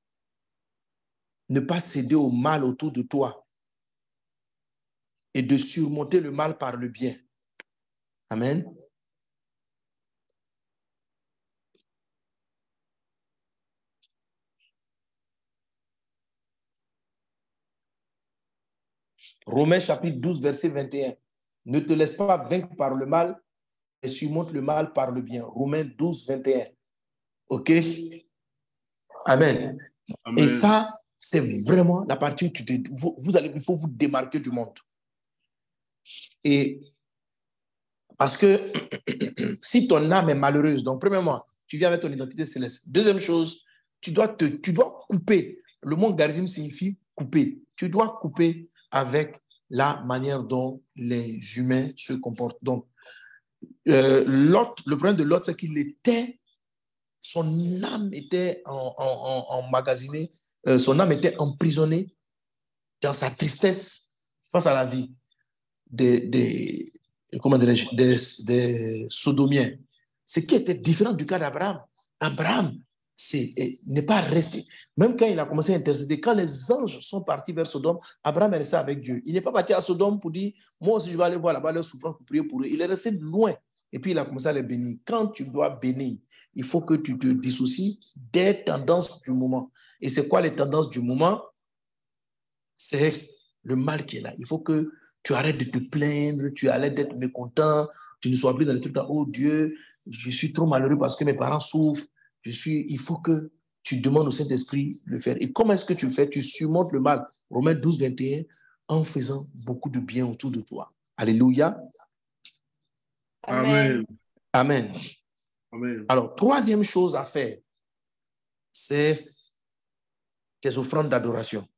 ne pas céder au mal autour de toi et de surmonter le mal par le bien. Amen. Romains chapitre douze, verset vingt et un. Ne te laisse pas vaincre par le mal, mais surmonte le mal par le bien. Romains douze, vingt et un. OK? Amen.
Amen.
Et ça, c'est vraiment la partie où tu te, vous, vous allez, il faut vous démarquer du monde. Et parce que si ton âme est malheureuse, donc premièrement, tu viens avec ton identité céleste. Deuxième chose, tu dois, te, tu dois couper. Le mot Garizim signifie couper. Tu dois couper avec la manière dont les humains se comportent. Donc, euh, Lot, le problème de Lot, c'est qu'il était, son âme était en, en, en, emmagasinée, euh, son âme était emprisonnée dans sa tristesse face à la vie des, des, comment dirais-je, des, des Sodomiens. Ce qui était différent du cas d'Abraham. Abraham c'est ne pas rester. Même quand il a commencé à intercéder, quand les anges sont partis vers Sodome, Abraham est resté avec Dieu. Il n'est pas parti à Sodome pour dire, moi aussi je vais aller voir là-bas leur souffrance pour prier pour eux. Il est resté loin. Et puis il a commencé à les bénir. Quand tu dois bénir, il faut que tu te dissocies des tendances du moment. Et c'est quoi les tendances du moment? C'est le mal qui est là. Il faut que tu arrêtes de te plaindre, tu arrêtes d'être mécontent, tu ne sois plus dans les trucs de « Oh Dieu, je suis trop malheureux parce que mes parents souffrent. » Je suis, il faut que tu demandes au Saint-Esprit de le faire. Et comment est-ce que tu le fais? Tu surmontes le mal. Romains douze, vingt et un, en faisant beaucoup de bien autour de toi. Alléluia.
Amen.
Amen.
Amen.
Alors, troisième chose à faire, c'est tes offrandes d'adoration.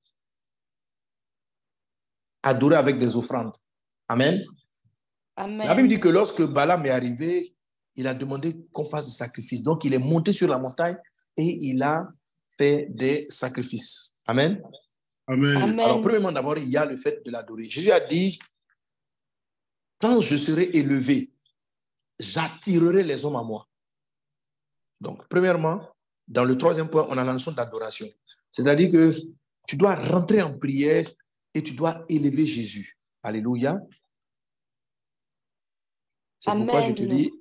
Adorer avec des offrandes. Amen.
Amen.
La Bible dit que lorsque Balaam est arrivé, il a demandé qu'on fasse des sacrifices. Donc, il est monté sur la montagne et il a fait des sacrifices. Amen.
Amen.
Amen.
Alors, premièrement, d'abord, il y a le fait de l'adorer. Jésus a dit, quand je serai élevé, j'attirerai les hommes à moi. Donc, premièrement, dans le troisième point, on a la notion d'adoration. C'est-à-dire que tu dois rentrer en prière et tu dois élever Jésus. Alléluia. C'est
Amen.
pourquoi je te dis,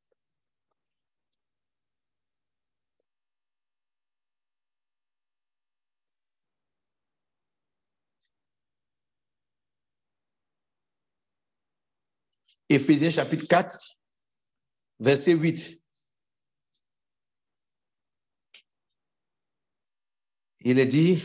Éphésiens chapitre quatre, verset huit. Il est dit,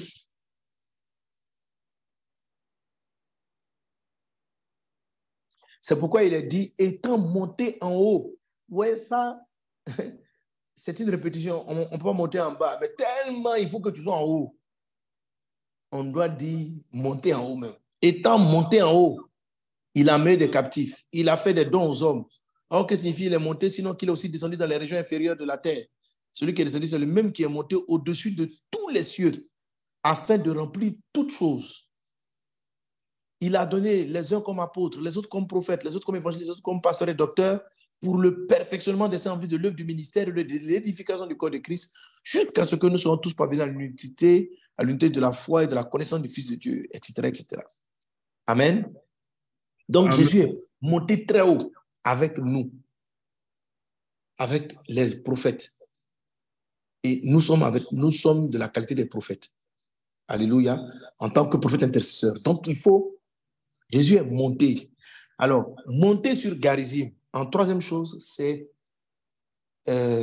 c'est pourquoi il est dit, étant monté en haut. Ouais, ça, c'est une répétition. On ne peut pas monter en bas, mais tellement il faut que tu sois en haut. On doit dire monter en haut même. Étant monté en haut, il a amené des captifs. Il a fait des dons aux hommes. Alors, que signifie il est monté, sinon qu'il est aussi descendu dans les régions inférieures de la terre. Celui qui est descendu, c'est le même qui est monté au-dessus de tous les cieux, afin de remplir toutes choses. Il a donné les uns comme apôtres, les autres comme prophètes, les autres comme évangélistes, les autres comme pasteurs et docteurs, pour le perfectionnement des saints en vue de l'œuvre du ministère et de l'édification du corps de Christ, jusqu'à ce que nous soyons tous parvenus à l'unité, à l'unité de la foi et de la connaissance du Fils de Dieu, et cetera, et cetera. Amen. Donc, Amen. Jésus est monté très haut avec nous, avec les prophètes. Et nous sommes, avec, nous sommes de la qualité des prophètes. Alléluia. En tant que prophète intercesseur. Donc, il faut... Jésus est monté. Alors, monter sur Garizim. En troisième chose, c'est... Euh,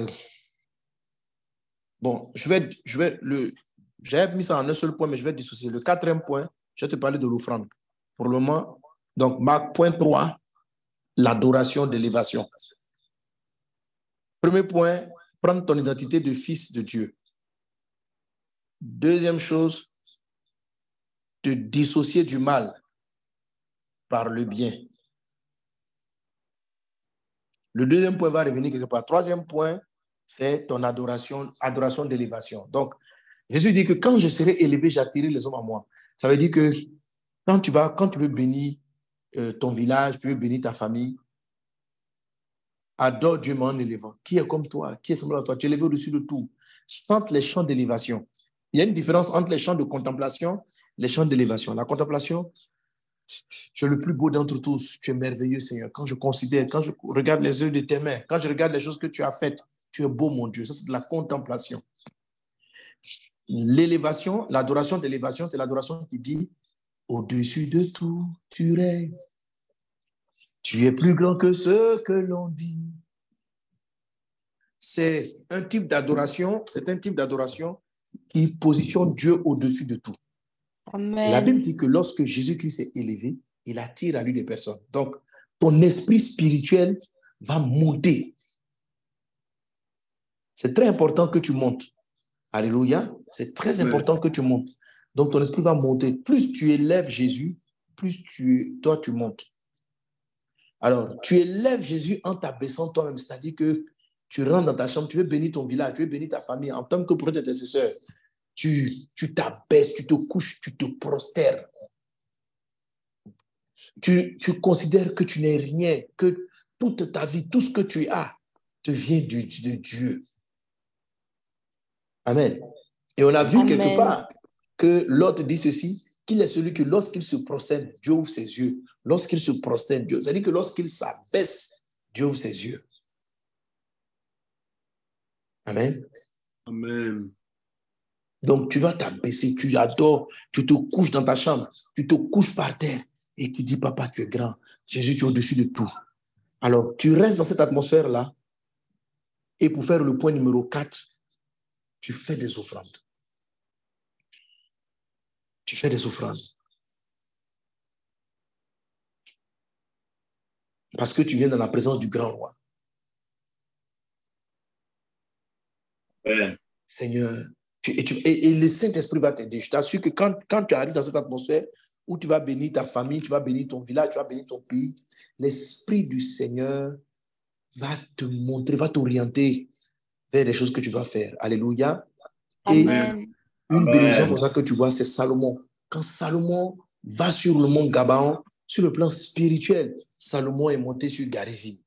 bon, je vais... Je vais le, j'ai mis ça en un seul point, mais je vais dissocier. Le quatrième point, je vais te parler de l'offrande. Pour le moment, donc, ma point trois, l'adoration d'élévation. Premier point, prendre ton identité de fils de Dieu. Deuxième chose, te dissocier du mal par le bien. Le deuxième point va revenir quelque part. Troisième point, c'est ton adoration, adoration d'élévation. Donc, Jésus dit que quand je serai élevé, j'attirerai les hommes à moi. Ça veut dire que quand tu vas, quand tu veux bénir euh, ton village, tu veux bénir ta famille, adore Dieu en élevant. Qui est comme toi? Qui est semblable à toi? Tu es élevé au-dessus de tout. Chante les chants d'élévation. Il y a une différence entre les chants de contemplation et les chants d'élévation. La contemplation, tu es le plus beau d'entre tous. Tu es merveilleux, Seigneur. Quand je considère, quand je regarde les œuvres de tes mains, quand je regarde les choses que tu as faites, tu es beau, mon Dieu. Ça, c'est de la contemplation. L'élévation, l'adoration d'élévation, c'est l'adoration qui dit au-dessus de tout, tu règnes. Tu es plus grand que ce que l'on dit. C'est un type d'adoration, c'est un type d'adoration qui positionne Dieu au-dessus de tout.
Amen.
La Bible dit que lorsque Jésus-Christ est élevé, il attire à lui des personnes. Donc, ton esprit spirituel va monter. C'est très important que tu montes. Alléluia. C'est très important que tu montes. Donc, ton esprit va monter. Plus tu élèves Jésus, plus tu, toi, tu montes. Alors, tu élèves Jésus en t'abaissant toi-même. C'est-à-dire que tu rentres dans ta chambre, tu veux bénir ton village, tu veux bénir ta famille. En tant que prophète intercesseur, tu tu t'abaisses, tu te couches, tu te prosternes. Tu, tu considères que tu n'es rien, que toute ta vie, tout ce que tu as, te vient de, de Dieu. Amen. Et on a vu
Amen.
quelque part que Lot dit ceci, qu'il est celui que lorsqu'il se prosterne, Dieu ouvre ses yeux. Lorsqu'il se prosterne, Dieu. C'est-à-dire que lorsqu'il s'abaisse, Dieu ouvre ses yeux. Amen.
Amen.
Donc, tu dois t'abaisser, tu adores, tu te couches dans ta chambre, tu te couches par terre et tu dis, papa, tu es grand. Jésus, tu es au-dessus de tout. Alors, tu restes dans cette atmosphère-là et pour faire le point numéro quatre, tu fais des offrandes. Tu fais des offrandes. Parce que tu viens dans la présence du grand roi.
Amen.
Seigneur, tu, et, tu, et, et le Saint-Esprit va t'aider. Je t'assure que quand, quand tu arrives dans cette atmosphère où tu vas bénir ta famille, tu vas bénir ton village, tu vas bénir ton pays, l'Esprit du Seigneur va te montrer, va t'orienter vers les choses que tu vas faire. Alléluia.
Amen.
Et une bénédiction comme ça que tu vois, c'est Salomon. Quand Salomon va sur le mont Gabaon, sur le plan spirituel, Salomon est monté sur Garizim.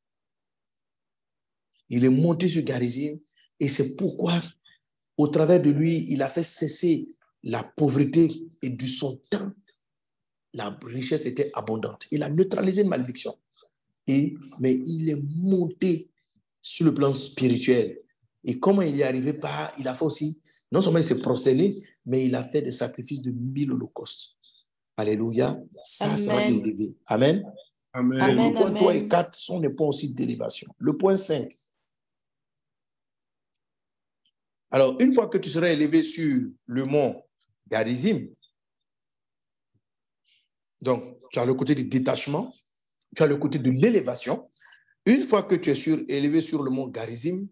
Il est monté sur Garizim et c'est pourquoi, au travers de lui, il a fait cesser la pauvreté et de son temps, la richesse était abondante. Il a neutralisé une malédiction. Et, mais il est monté sur le plan spirituel. Et comment il y est arrivé par, il a fait aussi, non seulement il s'est prosterné, mais il a fait des sacrifices de mille holocaustes. Alléluia. Ça,
Amen.
ça va t'élever. Amen.
Amen.
Donc,
Amen,
le point
amen.
trois et quatre sont des points aussi d'élévation. Le point cinq. Alors, une fois que tu seras élevé sur le mont Garizim, donc tu as le côté du détachement, tu as le côté de l'élévation. Une fois que tu es sur, élevé sur le mont Garizim,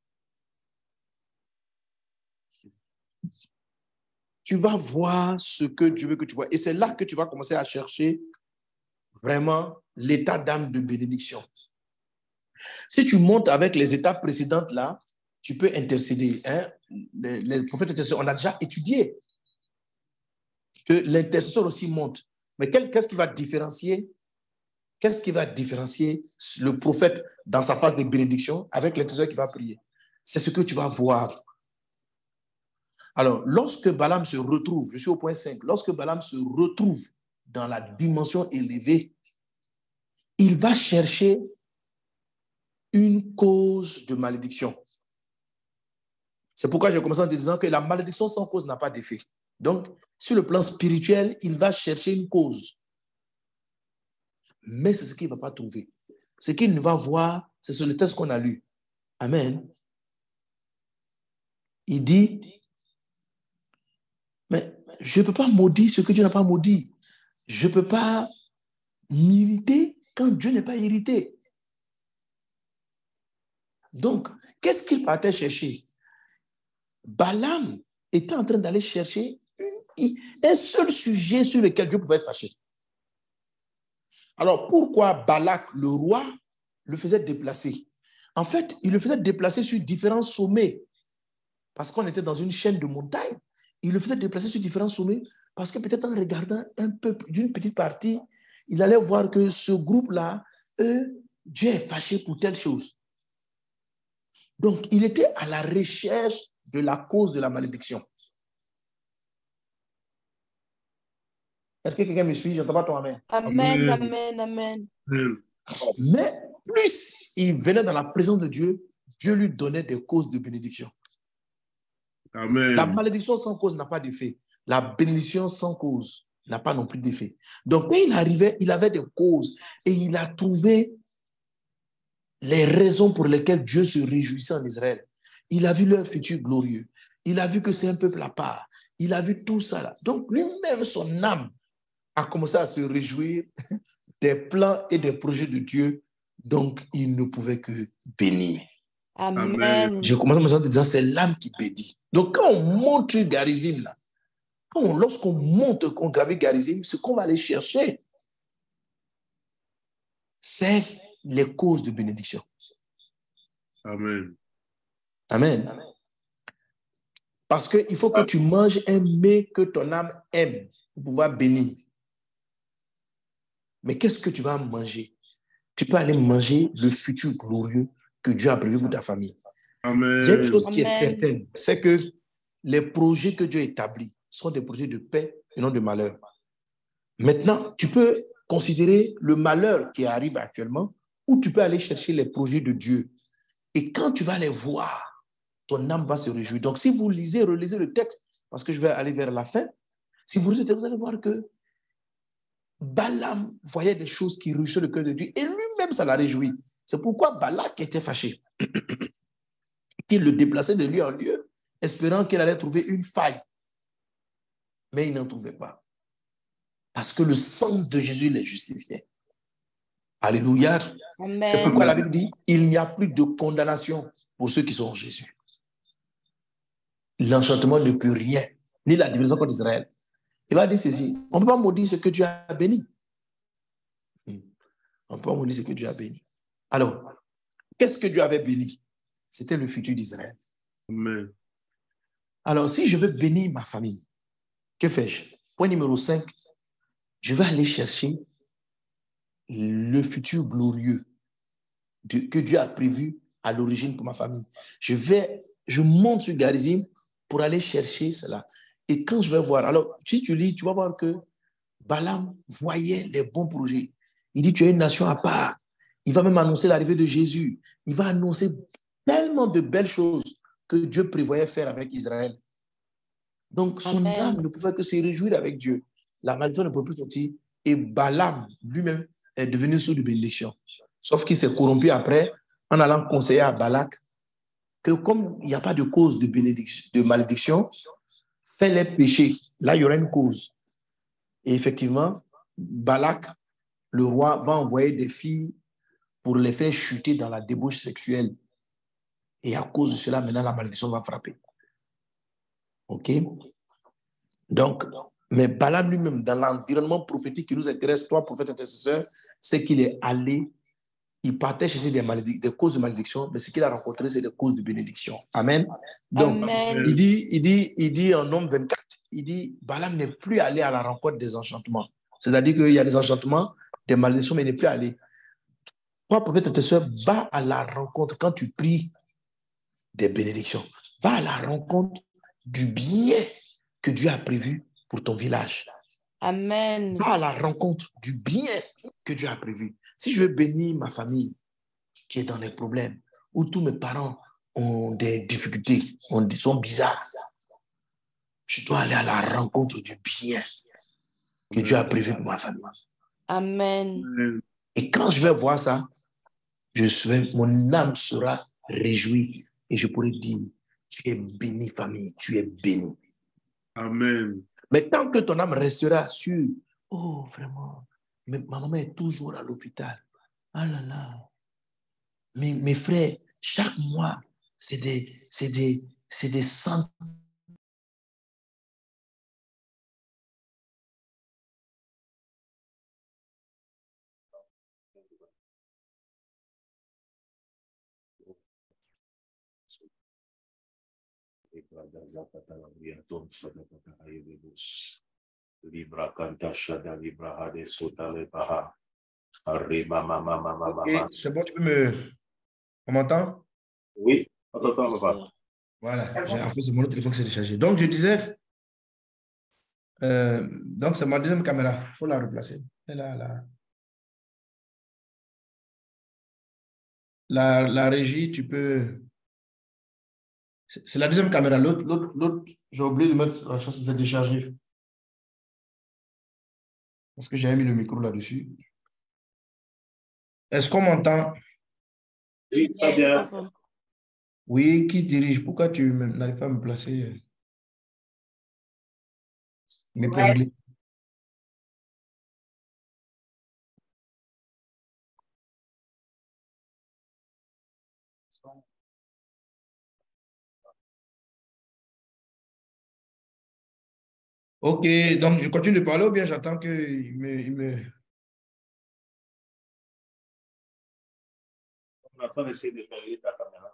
tu vas voir ce que Dieu veut que tu vois. Et c'est là que tu vas commencer à chercher vraiment l'état d'âme de bénédiction. Si tu montes avec les étapes précédentes là, tu peux intercéder. Hein? Les, les prophètes intercesseurs, on a déjà étudié que l'intercesseur aussi monte. Mais quel, qu'est-ce qui va différencier? Qu'est-ce qui va différencier le prophète dans sa phase de bénédiction avec l'intercesseur qui va prier? C'est ce que tu vas voir. Alors, lorsque Balaam se retrouve, je suis au point cinq, lorsque Balaam se retrouve dans la dimension élevée, il va chercher une cause de malédiction. C'est pourquoi j'ai commencé en te disant que la malédiction sans cause n'a pas d'effet. Donc, sur le plan spirituel, il va chercher une cause. Mais c'est ce qu'il ne va pas trouver. Ce qu'il ne va voir, c'est sur le texte qu'on a lu. Amen. Il dit, mais je ne peux pas maudire ce que Dieu n'a pas maudit. Je ne peux pas m'irriter quand Dieu n'est pas irrité. Donc, qu'est-ce qu'il partait chercher? Balaam était en train d'aller chercher une, un seul sujet sur lequel Dieu pouvait être fâché. Alors, pourquoi Balak, le roi, le faisait déplacer? En fait, il le faisait déplacer sur différents sommets parce qu'on était dans une chaîne de montagnes. Il le faisait déplacer sur différents sommets parce que peut-être en regardant un peu d'une petite partie, il allait voir que ce groupe-là, eux, Dieu est fâché pour telle chose. Donc, il était à la recherche de la cause de la malédiction. Est-ce que quelqu'un me suit? Je n'entends pas ton amen.
Amen, amen, amen.
Mais plus il venait dans la présence de Dieu, Dieu lui donnait des causes de bénédiction.
Amen.
La malédiction sans cause n'a pas d'effet. La bénédiction sans cause n'a pas non plus d'effet. Donc, quand il arrivait, il avait des causes et il a trouvé les raisons pour lesquelles Dieu se réjouissait en Israël. Il a vu leur futur glorieux. Il a vu que c'est un peuple à part. Il a vu tout ça là. Donc, lui-même, son âme a commencé à se réjouir des plans et des projets de Dieu. Donc, il ne pouvait que bénir.
Amen.
Je commence à te dire, c'est l'âme qui bénit. Donc, quand on monte sur Garizim, là, quand on, lorsqu'on monte, qu'on gravit Garizim, ce qu'on va aller chercher, c'est les causes de bénédiction.
Amen.
Amen. Parce qu'il faut que tu manges un mets que ton âme aime pour pouvoir bénir. Mais qu'est-ce que tu vas manger? Tu peux aller manger le futur glorieux que Dieu a prévu pour ta famille.
Amen.
Il y a une chose qui est
Amen.
certaine, c'est que les projets que Dieu établit sont des projets de paix et non de malheur. Maintenant, tu peux considérer le malheur qui arrive actuellement ou tu peux aller chercher les projets de Dieu. Et quand tu vas les voir, ton âme va se réjouir. Donc, si vous lisez, relisez le texte, parce que je vais aller vers la fin, si vous lisez, vous allez voir que Balaam voyait des choses qui réjouissaient le cœur de Dieu et lui-même, ça l'a réjoui. C'est pourquoi Balak était fâché. Il le déplaçait de lieu en lieu, espérant qu'il allait trouver une faille. Mais il n'en trouvait pas. Parce que le sang de Jésus les justifiait. Alléluia.
Amen.
C'est pourquoi la Bible dit, il n'y a plus de condamnation pour ceux qui sont en Jésus. L'enchantement ne peut rien, ni la division contre Israël. Il va dire ceci, on ne peut pas maudire ce que Dieu a béni. On ne peut pas maudire ce que Dieu a béni. Alors, qu'est-ce que Dieu avait béni? C'était le futur d'Israël.
Amen.
Alors, si je veux bénir ma famille, que fais-je? Point numéro cinq, je vais aller chercher le futur glorieux de, que Dieu a prévu à l'origine pour ma famille. Je vais, je monte sur Garizim pour aller chercher cela. Et quand je vais voir, alors si tu lis, tu vas voir que Balaam voyait les bons projets. Il dit, tu es une nation à part. Il va même annoncer l'arrivée de Jésus. Il va annoncer tellement de belles choses que Dieu prévoyait faire avec Israël. Donc, son
Amen.
âme ne pouvait que se réjouir avec Dieu. La malédiction ne pouvait plus sortir. Et Balaam, lui-même, est devenu sous de bénédiction. Sauf qu'il s'est corrompu après en allant conseiller à Balak que comme il n'y a pas de cause de bénédiction, de malédiction, fais les péchés. Là, il y aura une cause. Et effectivement, Balak, le roi, va envoyer des filles pour les faire chuter dans la débauche sexuelle. Et à cause de cela, maintenant, la malédiction va frapper. OK? Donc, mais Balaam lui-même, dans l'environnement prophétique qui nous intéresse, toi, prophète intercesseur, c'est qu'il est allé, il partait chercher des, des causes de malédiction, mais ce qu'il a rencontré, c'est des causes de bénédiction. Amen. Donc,
Amen.
il dit, il dit, il dit en Nombre vingt-quatre, il dit, Balaam n'est plus allé à la rencontre des enchantements. C'est-à-dire qu'il y a des enchantements, des malédictions, mais il n'est plus allé. Toi, prophète intercesseur, va à la rencontre quand tu pries des bénédictions. Va à la rencontre du bien que Dieu a prévu pour ton village.
Amen.
Va à la rencontre du bien que Dieu a prévu. Si je veux bénir ma famille qui est dans des problèmes, où tous mes parents ont des difficultés, sont bizarres, je dois aller à la rencontre du bien que Dieu a prévu pour ma famille.
Amen.
Et quand je vais voir ça, je serai, mon âme sera réjouie et je pourrai dire, tu es béni famille, tu es béni.
Amen.
Mais tant que ton âme restera sur, oh vraiment, mais ma maman est toujours à l'hôpital. Ah là là. Mes, mes frères, chaque mois, c'est des, c'est des, c'est des centaines. Ok, c'est bon, tu peux me... On m'entend?
Oui, on t'entend, papa.
Voilà, j'ai en fait, c'est mon autre téléphone qui s'est déchargé. Donc, je disais, euh, donc c'est ma deuxième caméra, il faut la replacer. Et là, là. La, la régie, tu peux... C'est la deuxième caméra. L'autre, l'autre, l'autre, j'ai oublié de mettre la chose, c'est déchargé. Parce que j'avais mis le micro là-dessus. Est-ce qu'on m'entend?
Oui, très bien.
Oui, qui dirige? Pourquoi tu n'arrives pas à me placer? M'épingler. Ok, donc je continue de parler ou bien j'attends qu'il me, il me...
On est en train d'essayer de faire ta caméra.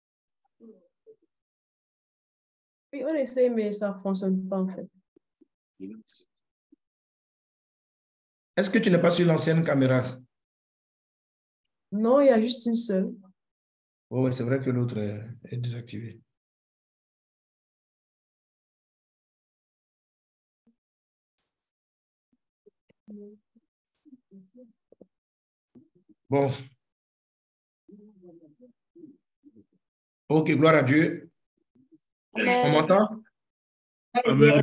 Oui, on essaie, mais ça ne fonctionne pas en fait.
Est-ce que tu n'es pas sur l'ancienne caméra?
Non, il y a juste une seule.
Oh, c'est vrai que l'autre est, est désactivé. Bon. Ok, gloire à Dieu.
Amen.
On m'entend?
Amen.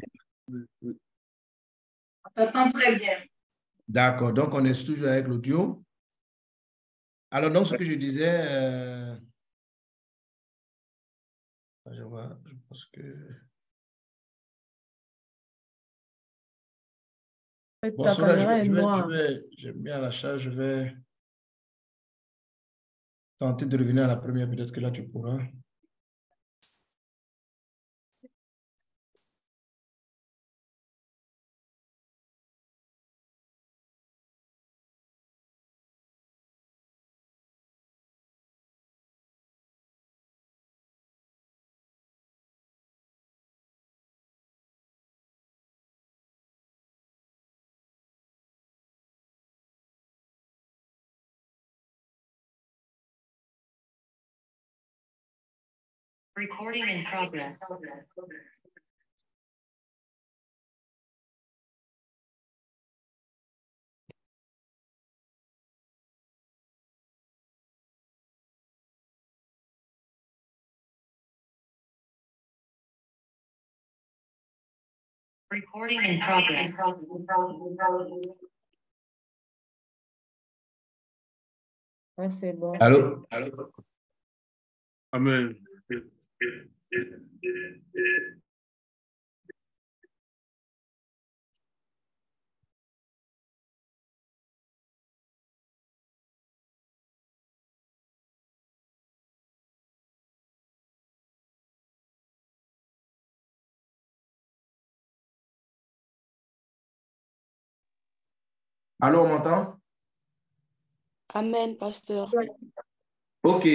On t'entend très bien.
D'accord, donc on est toujours avec l'audio. Alors, donc, ce que je disais, euh... je vois, je pense que... Bon,
Ta
Sora, je
caméra
vais,
est
je vais, je
noire.
vais, j'ai mis à la charge, je vais tenter de revenir à la première, peut-être que là tu pourras.
Recording in progress. Recording in progress.
Ah, c'est bon.
Allô? Allô?
Amen.
Allô, on m'entend?
Amen, pasteur.
Ok.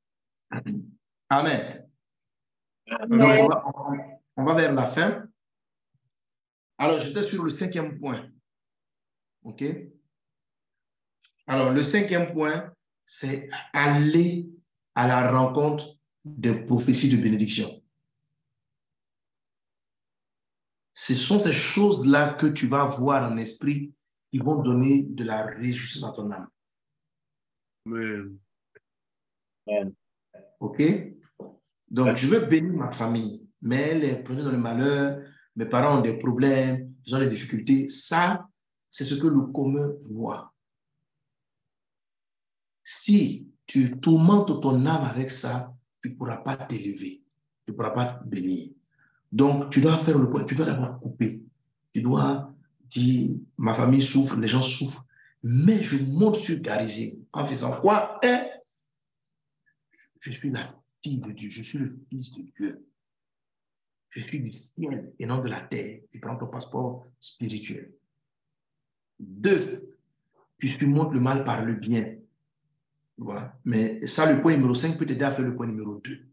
Amen.
Amen.
Donc, on va, on va vers la fin. Alors, j'étais sur le cinquième point. OK? Alors, le cinquième point, c'est aller à la rencontre des prophéties de bénédiction. Ce sont ces choses-là que tu vas voir en esprit qui vont donner de la réjouissance à ton âme.
Amen.
Amen.
OK? Donc, je veux bénir ma famille, mais les prenez dans le malheur, mes parents ont des problèmes, ils ont des difficultés. Ça, c'est ce que le commun voit. Si tu tourmentes ton âme avec ça, tu ne pourras pas t'élever, tu ne pourras pas te bénir. Donc, tu dois faire le point, tu dois d'abord couper. Tu dois dire, ma famille souffre, les gens souffrent, mais je monte sur Garizim en faisant quoi? Un, je suis la fille de Dieu, je suis le fils de Dieu. Je suis du ciel et non de la terre. Tu prends ton passeport spirituel. Deux, tu montres le mal par le bien. Voilà. Mais ça, le point numéro cinq peut t'aider à faire le point numéro deux.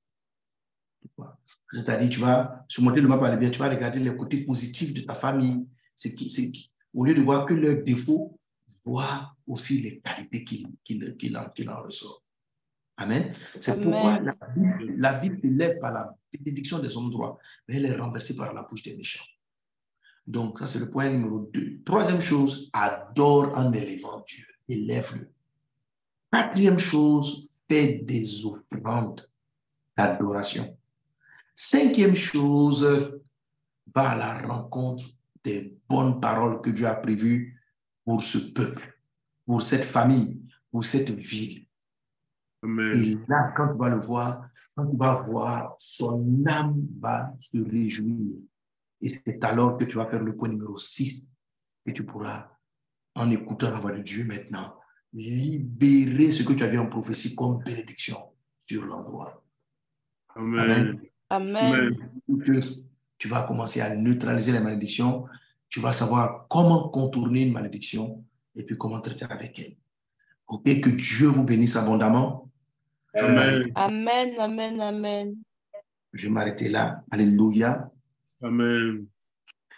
Voilà. C'est-à-dire, tu vas surmonter le mal par le bien, tu vas regarder les côtés positifs de ta famille. C'est qui, c'est qui. Au lieu de voir que leurs défauts, voir aussi les qualités qu'il qu'il, qu'il en, qu'il en ressort. Amen. C'est pourquoi la vie, la vie s'élève par la bénédiction des hommes droits, mais elle est renversée par la bouche des méchants. Donc, ça, c'est le point numéro deux. Troisième chose, adore en élevant Dieu. Élève-le. Quatrième chose, fais des offrandes d'adoration. Cinquième chose, va à la rencontre des bonnes paroles que Dieu a prévues pour ce peuple, pour cette famille, pour cette ville.
Amen.
Et là, quand tu vas le voir, quand tu vas voir, ton âme va se réjouir. Et c'est alors que tu vas faire le point numéro six, que tu pourras, en écoutant la voix de Dieu maintenant, libérer ce que tu avais en prophétie comme bénédiction sur l'endroit.
Amen.
Amen.
Que tu vas commencer à neutraliser les malédictions, tu vas savoir comment contourner une malédiction et puis comment traiter avec elle. Ok, que Dieu vous bénisse abondamment.
Amen.
Amen, amen, amen.
Je vais m'arrêter là. Alléluia.
Amen.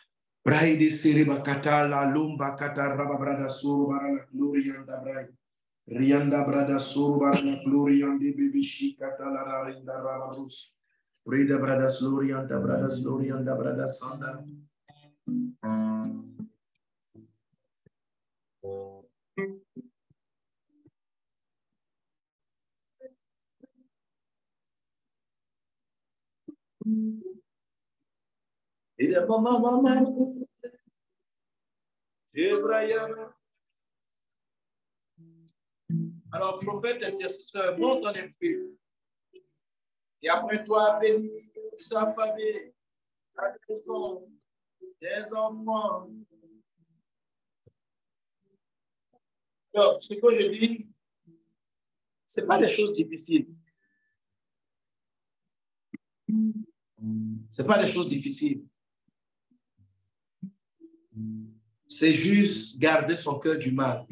Braide sereba kata la lumba kata rababrada so barala gloria da brai. Rianda brada sorbarana gloriande baby shikata la rinda rabarus. Rida brada slorianda brada slorianda brada sanda. Et de maman maman. Ebrayama. Alors, prophète intercesseur, monte en esprit. Et après toi, bénis sa famille, la maison, les enfants. Alors, ce que je dis, ce n'est pas des choses difficiles. Ce n'est pas des choses difficiles. C'est juste garder son cœur du mal.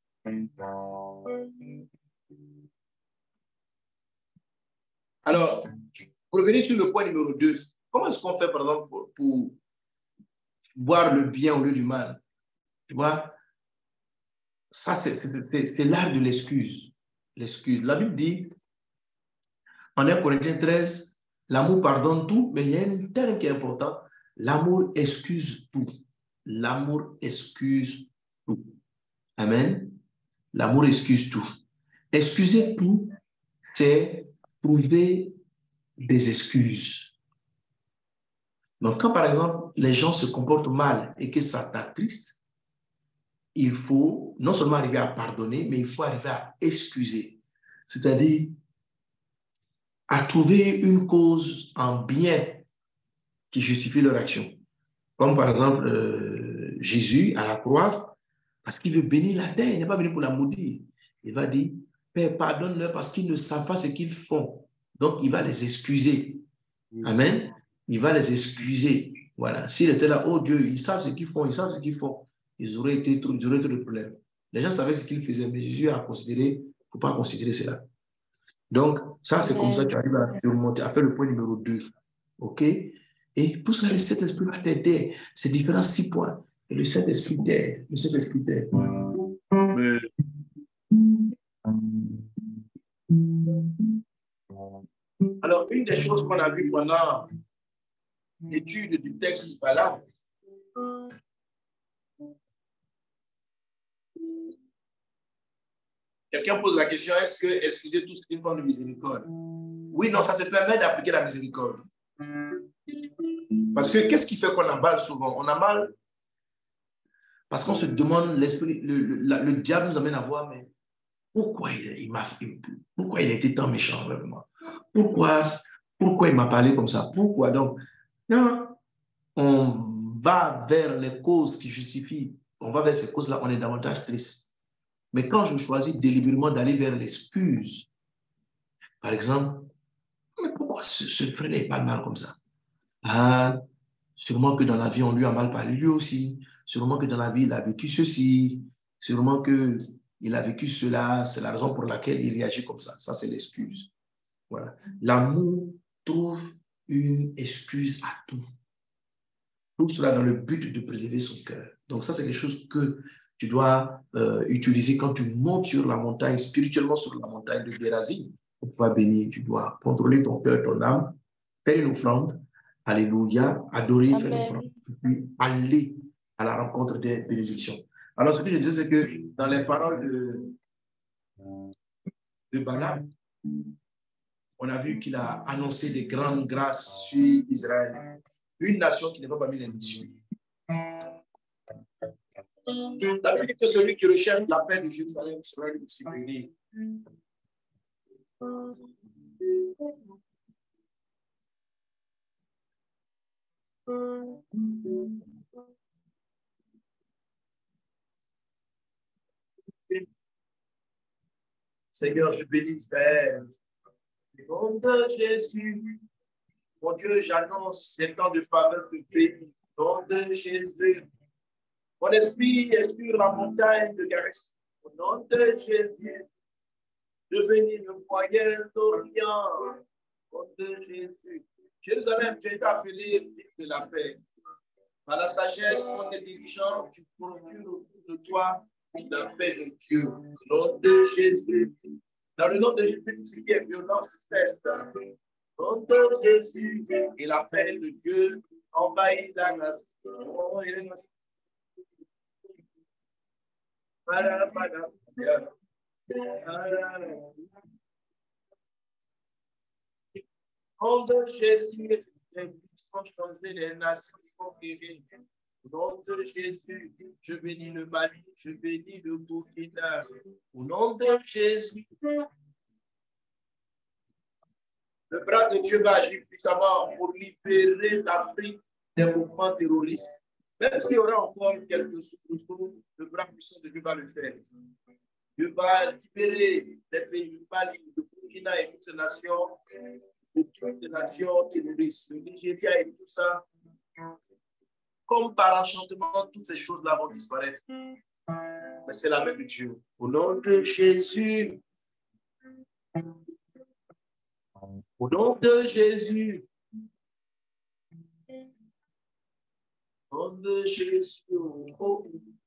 Alors, pour revenir sur le point numéro deux, comment est-ce qu'on fait, par exemple, pour, pour voir le bien au lieu du mal? Tu vois, ça, c'est l'art de l'excuse. L'excuse. La Bible dit, en un Corinthiens treize, l'amour pardonne tout, mais il y a un terme qui est important. L'amour excuse tout. L'amour excuse tout. Amen. L'amour excuse tout. Excuser tout, c'est trouver des excuses. Donc, quand par exemple, les gens se comportent mal et que ça t'attriste, il faut non seulement arriver à pardonner, mais il faut arriver à excuser. C'est-à-dire à trouver une cause en bien qui justifie leur action. Comme par exemple, euh, Jésus à la croix, parce qu'il veut bénir la terre, il n'est pas venu pour la maudire. Il va dire, Père, pardonne-leur parce qu'ils ne savent pas ce qu'ils font. Donc, il va les excuser. Amen. Il va les excuser. Voilà. S'il était là, oh Dieu, ils savent ce qu'ils font, ils savent ce qu'ils font. Ils auraient été ils auraient trop de problèmes. Les gens savaient ce qu'ils faisaient, mais Jésus a considéré, il ne faut pas considérer cela. Donc, ça, c'est comme ça que tu arrives à remonter, à faire le point numéro deux. OK? Et tout cela, le Saint-Esprit va t'aider. C'est différents six points. Et le Saint-Esprit t'aide. Le Saint-Esprit t'aide.
Mais...
Alors, une des choses qu'on a vues pendant l'étude du texte du Balaam, quelqu'un pose la question, est-ce que excuser tout ce qui est une forme de miséricorde? Oui, non, ça te permet d'appliquer la miséricorde. Parce que qu'est-ce qui fait qu'on a mal souvent? On a mal parce qu'on se demande, l'esprit, le, le, le diable nous amène à voir, mais pourquoi il, il m'a pourquoi il a été tant méchant avec moi? Pourquoi, pourquoi il m'a parlé comme ça? Pourquoi? Donc, non, on va vers les causes qui justifient, on va vers ces causes-là, on est davantage triste. Mais quand je choisis délibérément d'aller vers l'excuse, par exemple, mais pourquoi ce, ce frère n'est pas mal comme ça? Ah, sûrement que dans la vie, on lui a mal parlé lui aussi. Sûrement que dans la vie, il a vécu ceci. Sûrement qu'il a vécu cela. C'est la raison pour laquelle il réagit comme ça. Ça, c'est l'excuse. Voilà. L'amour trouve une excuse à tout. Tout cela dans le but de préserver son cœur. Donc ça, c'est quelque chose que tu dois euh, utiliser quand tu montes sur la montagne, spirituellement sur la montagne de Gérazim. Pour pouvoir bénir, tu dois contrôler ton cœur, ton âme, faire une offrande. Alléluia, adorer, Amen. Faire une offrande, puis aller à la rencontre des bénédictions. Alors, ce que je disais, c'est que dans les paroles de, de Balaam, on a vu qu'il a annoncé des grandes grâces sur Israël, une nation qui n'est pas parmi les nations. La Bible dit que celui qui recherche la paix de Jérusalem sera lui aussi béni. Seigneur, je bénis Israël. Au nom de Jésus, mon Dieu, j'annonce ces temps de faveur de pays. Au nom de Jésus, mon esprit est sur la montagne de Garès. Au nom de Jésus, je bénis le foyer d'Orient. Au nom de Jésus. Jérusalem, tu es appelé ville de la paix. Par la sagesse, mon dirigeant, tu procures autour de toi la paix de Dieu, au nom de Jésus. Dans le nom de Jésus, ce qui est violence cesse. Au nom de Jésus, et la paix de Dieu envahit la nation. Au nom de Jésus, les puissants changer les nations sont guéries. Au nom de Jésus, je bénis le Mali, je bénis le Burkina. Au nom de Jésus, le bras de Dieu va agir puissamment pour libérer l'Afrique des mouvements terroristes. Même s'il y aura encore quelques soubresauts, le bras puissant de Dieu va le faire. Dieu va libérer les pays du Mali, le Burkina et toutes ces nations, de toutes les nations terroristes, le Nigeria et tout ça. Comme par enchantement, toutes ces choses-là vont disparaître. Mais c'est la main de Dieu. Au nom de Jésus. Au nom de Jésus. Au nom de Jésus. Oh.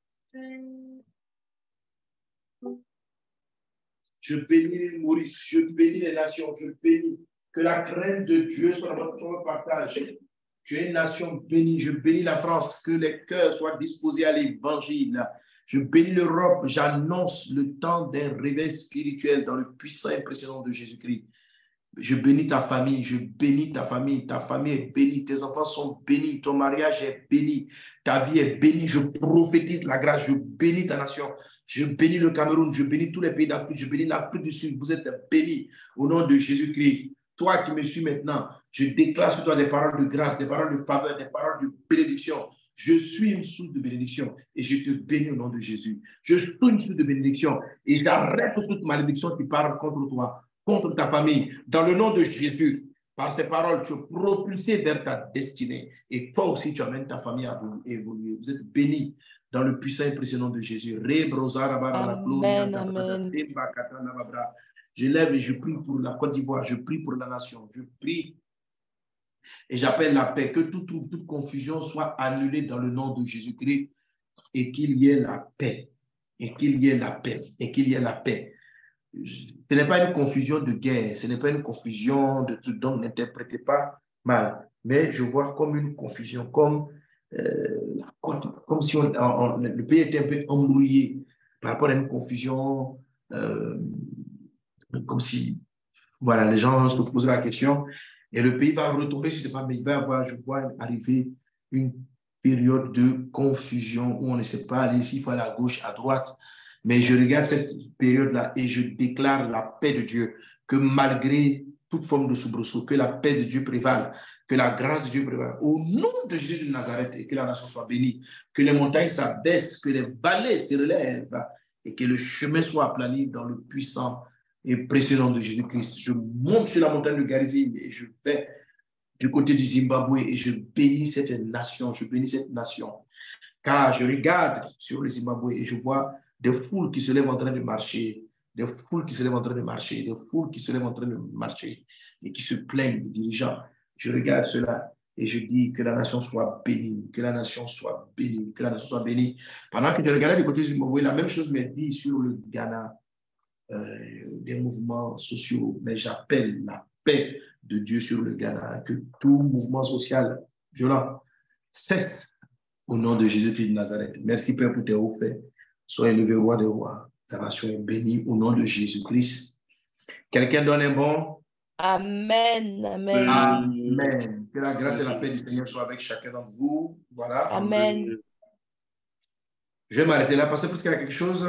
Je bénis Maurice, je bénis les nations, je bénis que la crainte de Dieu soit dans notre partage. Tu es une nation bénie, je bénis la France, que les cœurs soient disposés à l'évangile. Je bénis l'Europe, j'annonce le temps d'un réveil spirituel dans le puissant et impressionnant de Jésus-Christ. Je bénis ta famille, je bénis ta famille, ta famille est bénie, tes enfants sont bénis, ton mariage est béni, ta vie est bénie, je prophétise la grâce, je bénis ta nation, je bénis le Cameroun, je bénis tous les pays d'Afrique, je bénis l'Afrique du Sud, vous êtes bénis au nom de Jésus-Christ. Toi qui me suis maintenant, je déclare sur toi des paroles de grâce, des paroles de faveur, des paroles de bénédiction. Je suis une source de bénédiction et je te bénis au nom de Jésus. Je suis une source de bénédiction et j'arrête toute malédiction qui parle contre toi, contre ta famille. Dans le nom de Jésus, par ces paroles, tu es propulsé vers ta destinée et toi aussi tu amènes ta famille à évoluer. Vous êtes bénis dans le puissant et impressionnant de Jésus.
Amen, amen.
Je lève et je prie pour la Côte d'Ivoire, je prie pour la nation, je prie et j'appelle la paix, que toute, toute, toute confusion soit annulée dans le nom de Jésus-Christ et qu'il y ait la paix, et qu'il y ait la paix, et qu'il y ait la paix. Ce n'est pas une confusion de guerre, ce n'est pas une confusion de tout, donc n'interprétez pas mal, mais je vois comme une confusion, comme, euh, la côte, comme si on, on, le pays était un peu embrouillé par rapport à une confusion. Euh, Comme si, voilà, les gens se posaient la question et le pays va retomber sur ses pas, mais il va avoir, je vois, arriver une période de confusion où on ne sait pas aller, s'il faut aller à gauche, à droite. Mais je regarde cette période-là et je déclare la paix de Dieu, que malgré toute forme de soubresaut, que la paix de Dieu prévale, que la grâce de Dieu prévale. Au nom de Jésus de Nazareth, et que la nation soit bénie, que les montagnes s'abaissent, que les vallées se relèvent et que le chemin soit aplani dans le puissant et précieux nom de Jésus-Christ. Je monte sur la montagne de Garizim et je vais du côté du Zimbabwe et je bénis cette nation, je bénis cette nation. Car je regarde sur le Zimbabwe et je vois des foules qui se lèvent en train de marcher, des foules qui se lèvent en train de marcher, des foules qui se lèvent en train de marcher et qui se plaignent des dirigeants. Je regarde cela et je dis que la nation soit bénie, que la nation soit bénie, que la nation soit bénie. Pendant que je regardais du côté du Zimbabwe, la même chose m'est dit sur le Ghana. Euh, des mouvements sociaux, mais j'appelle la paix de Dieu sur le Ghana, que tout mouvement social violent cesse au nom de Jésus-Christ de Nazareth. Merci Père pour tes hauts faits. Sois élevé roi des rois. Ta nation est bénie au nom de Jésus-Christ. Quelqu'un donne un bon?
Amen, amen.
Amen. Que la grâce et la paix du Seigneur soient avec chacun d'entre vous. Voilà.
Amen.
Je vais m'arrêter là. Pasteur, est-ce qu'il y a quelque chose?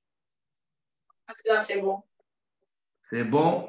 C'est bon.
C'est bon.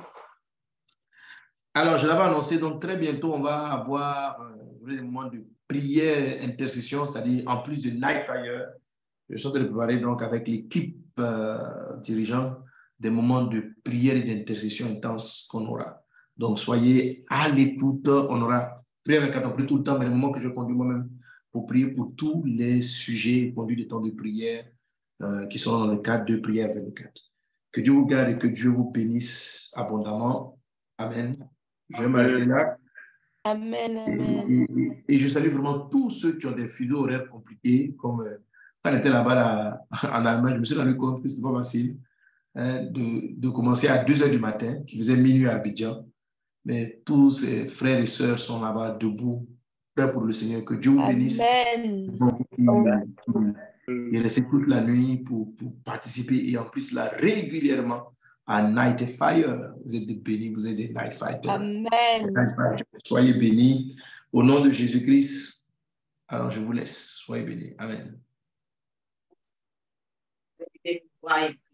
Alors, je l'avais annoncé, donc très bientôt, on va avoir euh, des moments de prière, intercession, c'est-à-dire en plus de Night Fire. Je suis en train de préparer donc avec l'équipe euh, dirigeante des moments de prière et d'intercession intense qu'on aura. Donc, soyez à l'écoute. On aura prié avec on prie tout le temps, mais le moment que je conduis moi-même pour prier pour tous les sujets conduits des temps de prière euh, qui sont dans le cadre de prière vingt-quatre. Que Dieu vous garde et que Dieu vous bénisse abondamment. Amen. Je vais m'arrêter là.
Amen, amen.
Et, et, et je salue vraiment tous ceux qui ont des fuseaux horaires compliqués, comme euh, Quand on était là-bas là, en Allemagne, je me suis rendu compte que ce n'était pas facile hein, de, de commencer à deux heures du matin, qui faisait minuit à Abidjan. Mais tous ses frères et sœurs sont là-bas debout, prêts pour le Seigneur. Que Dieu vous bénisse.
Amen.
Il est resté toute la nuit pour, pour participer et en plus là régulièrement à Night Fire. Vous êtes des bénis, vous êtes des Night Fighters.
Amen.
Soyez bénis au nom de Jésus-Christ. Alors je vous laisse. Soyez bénis. Amen.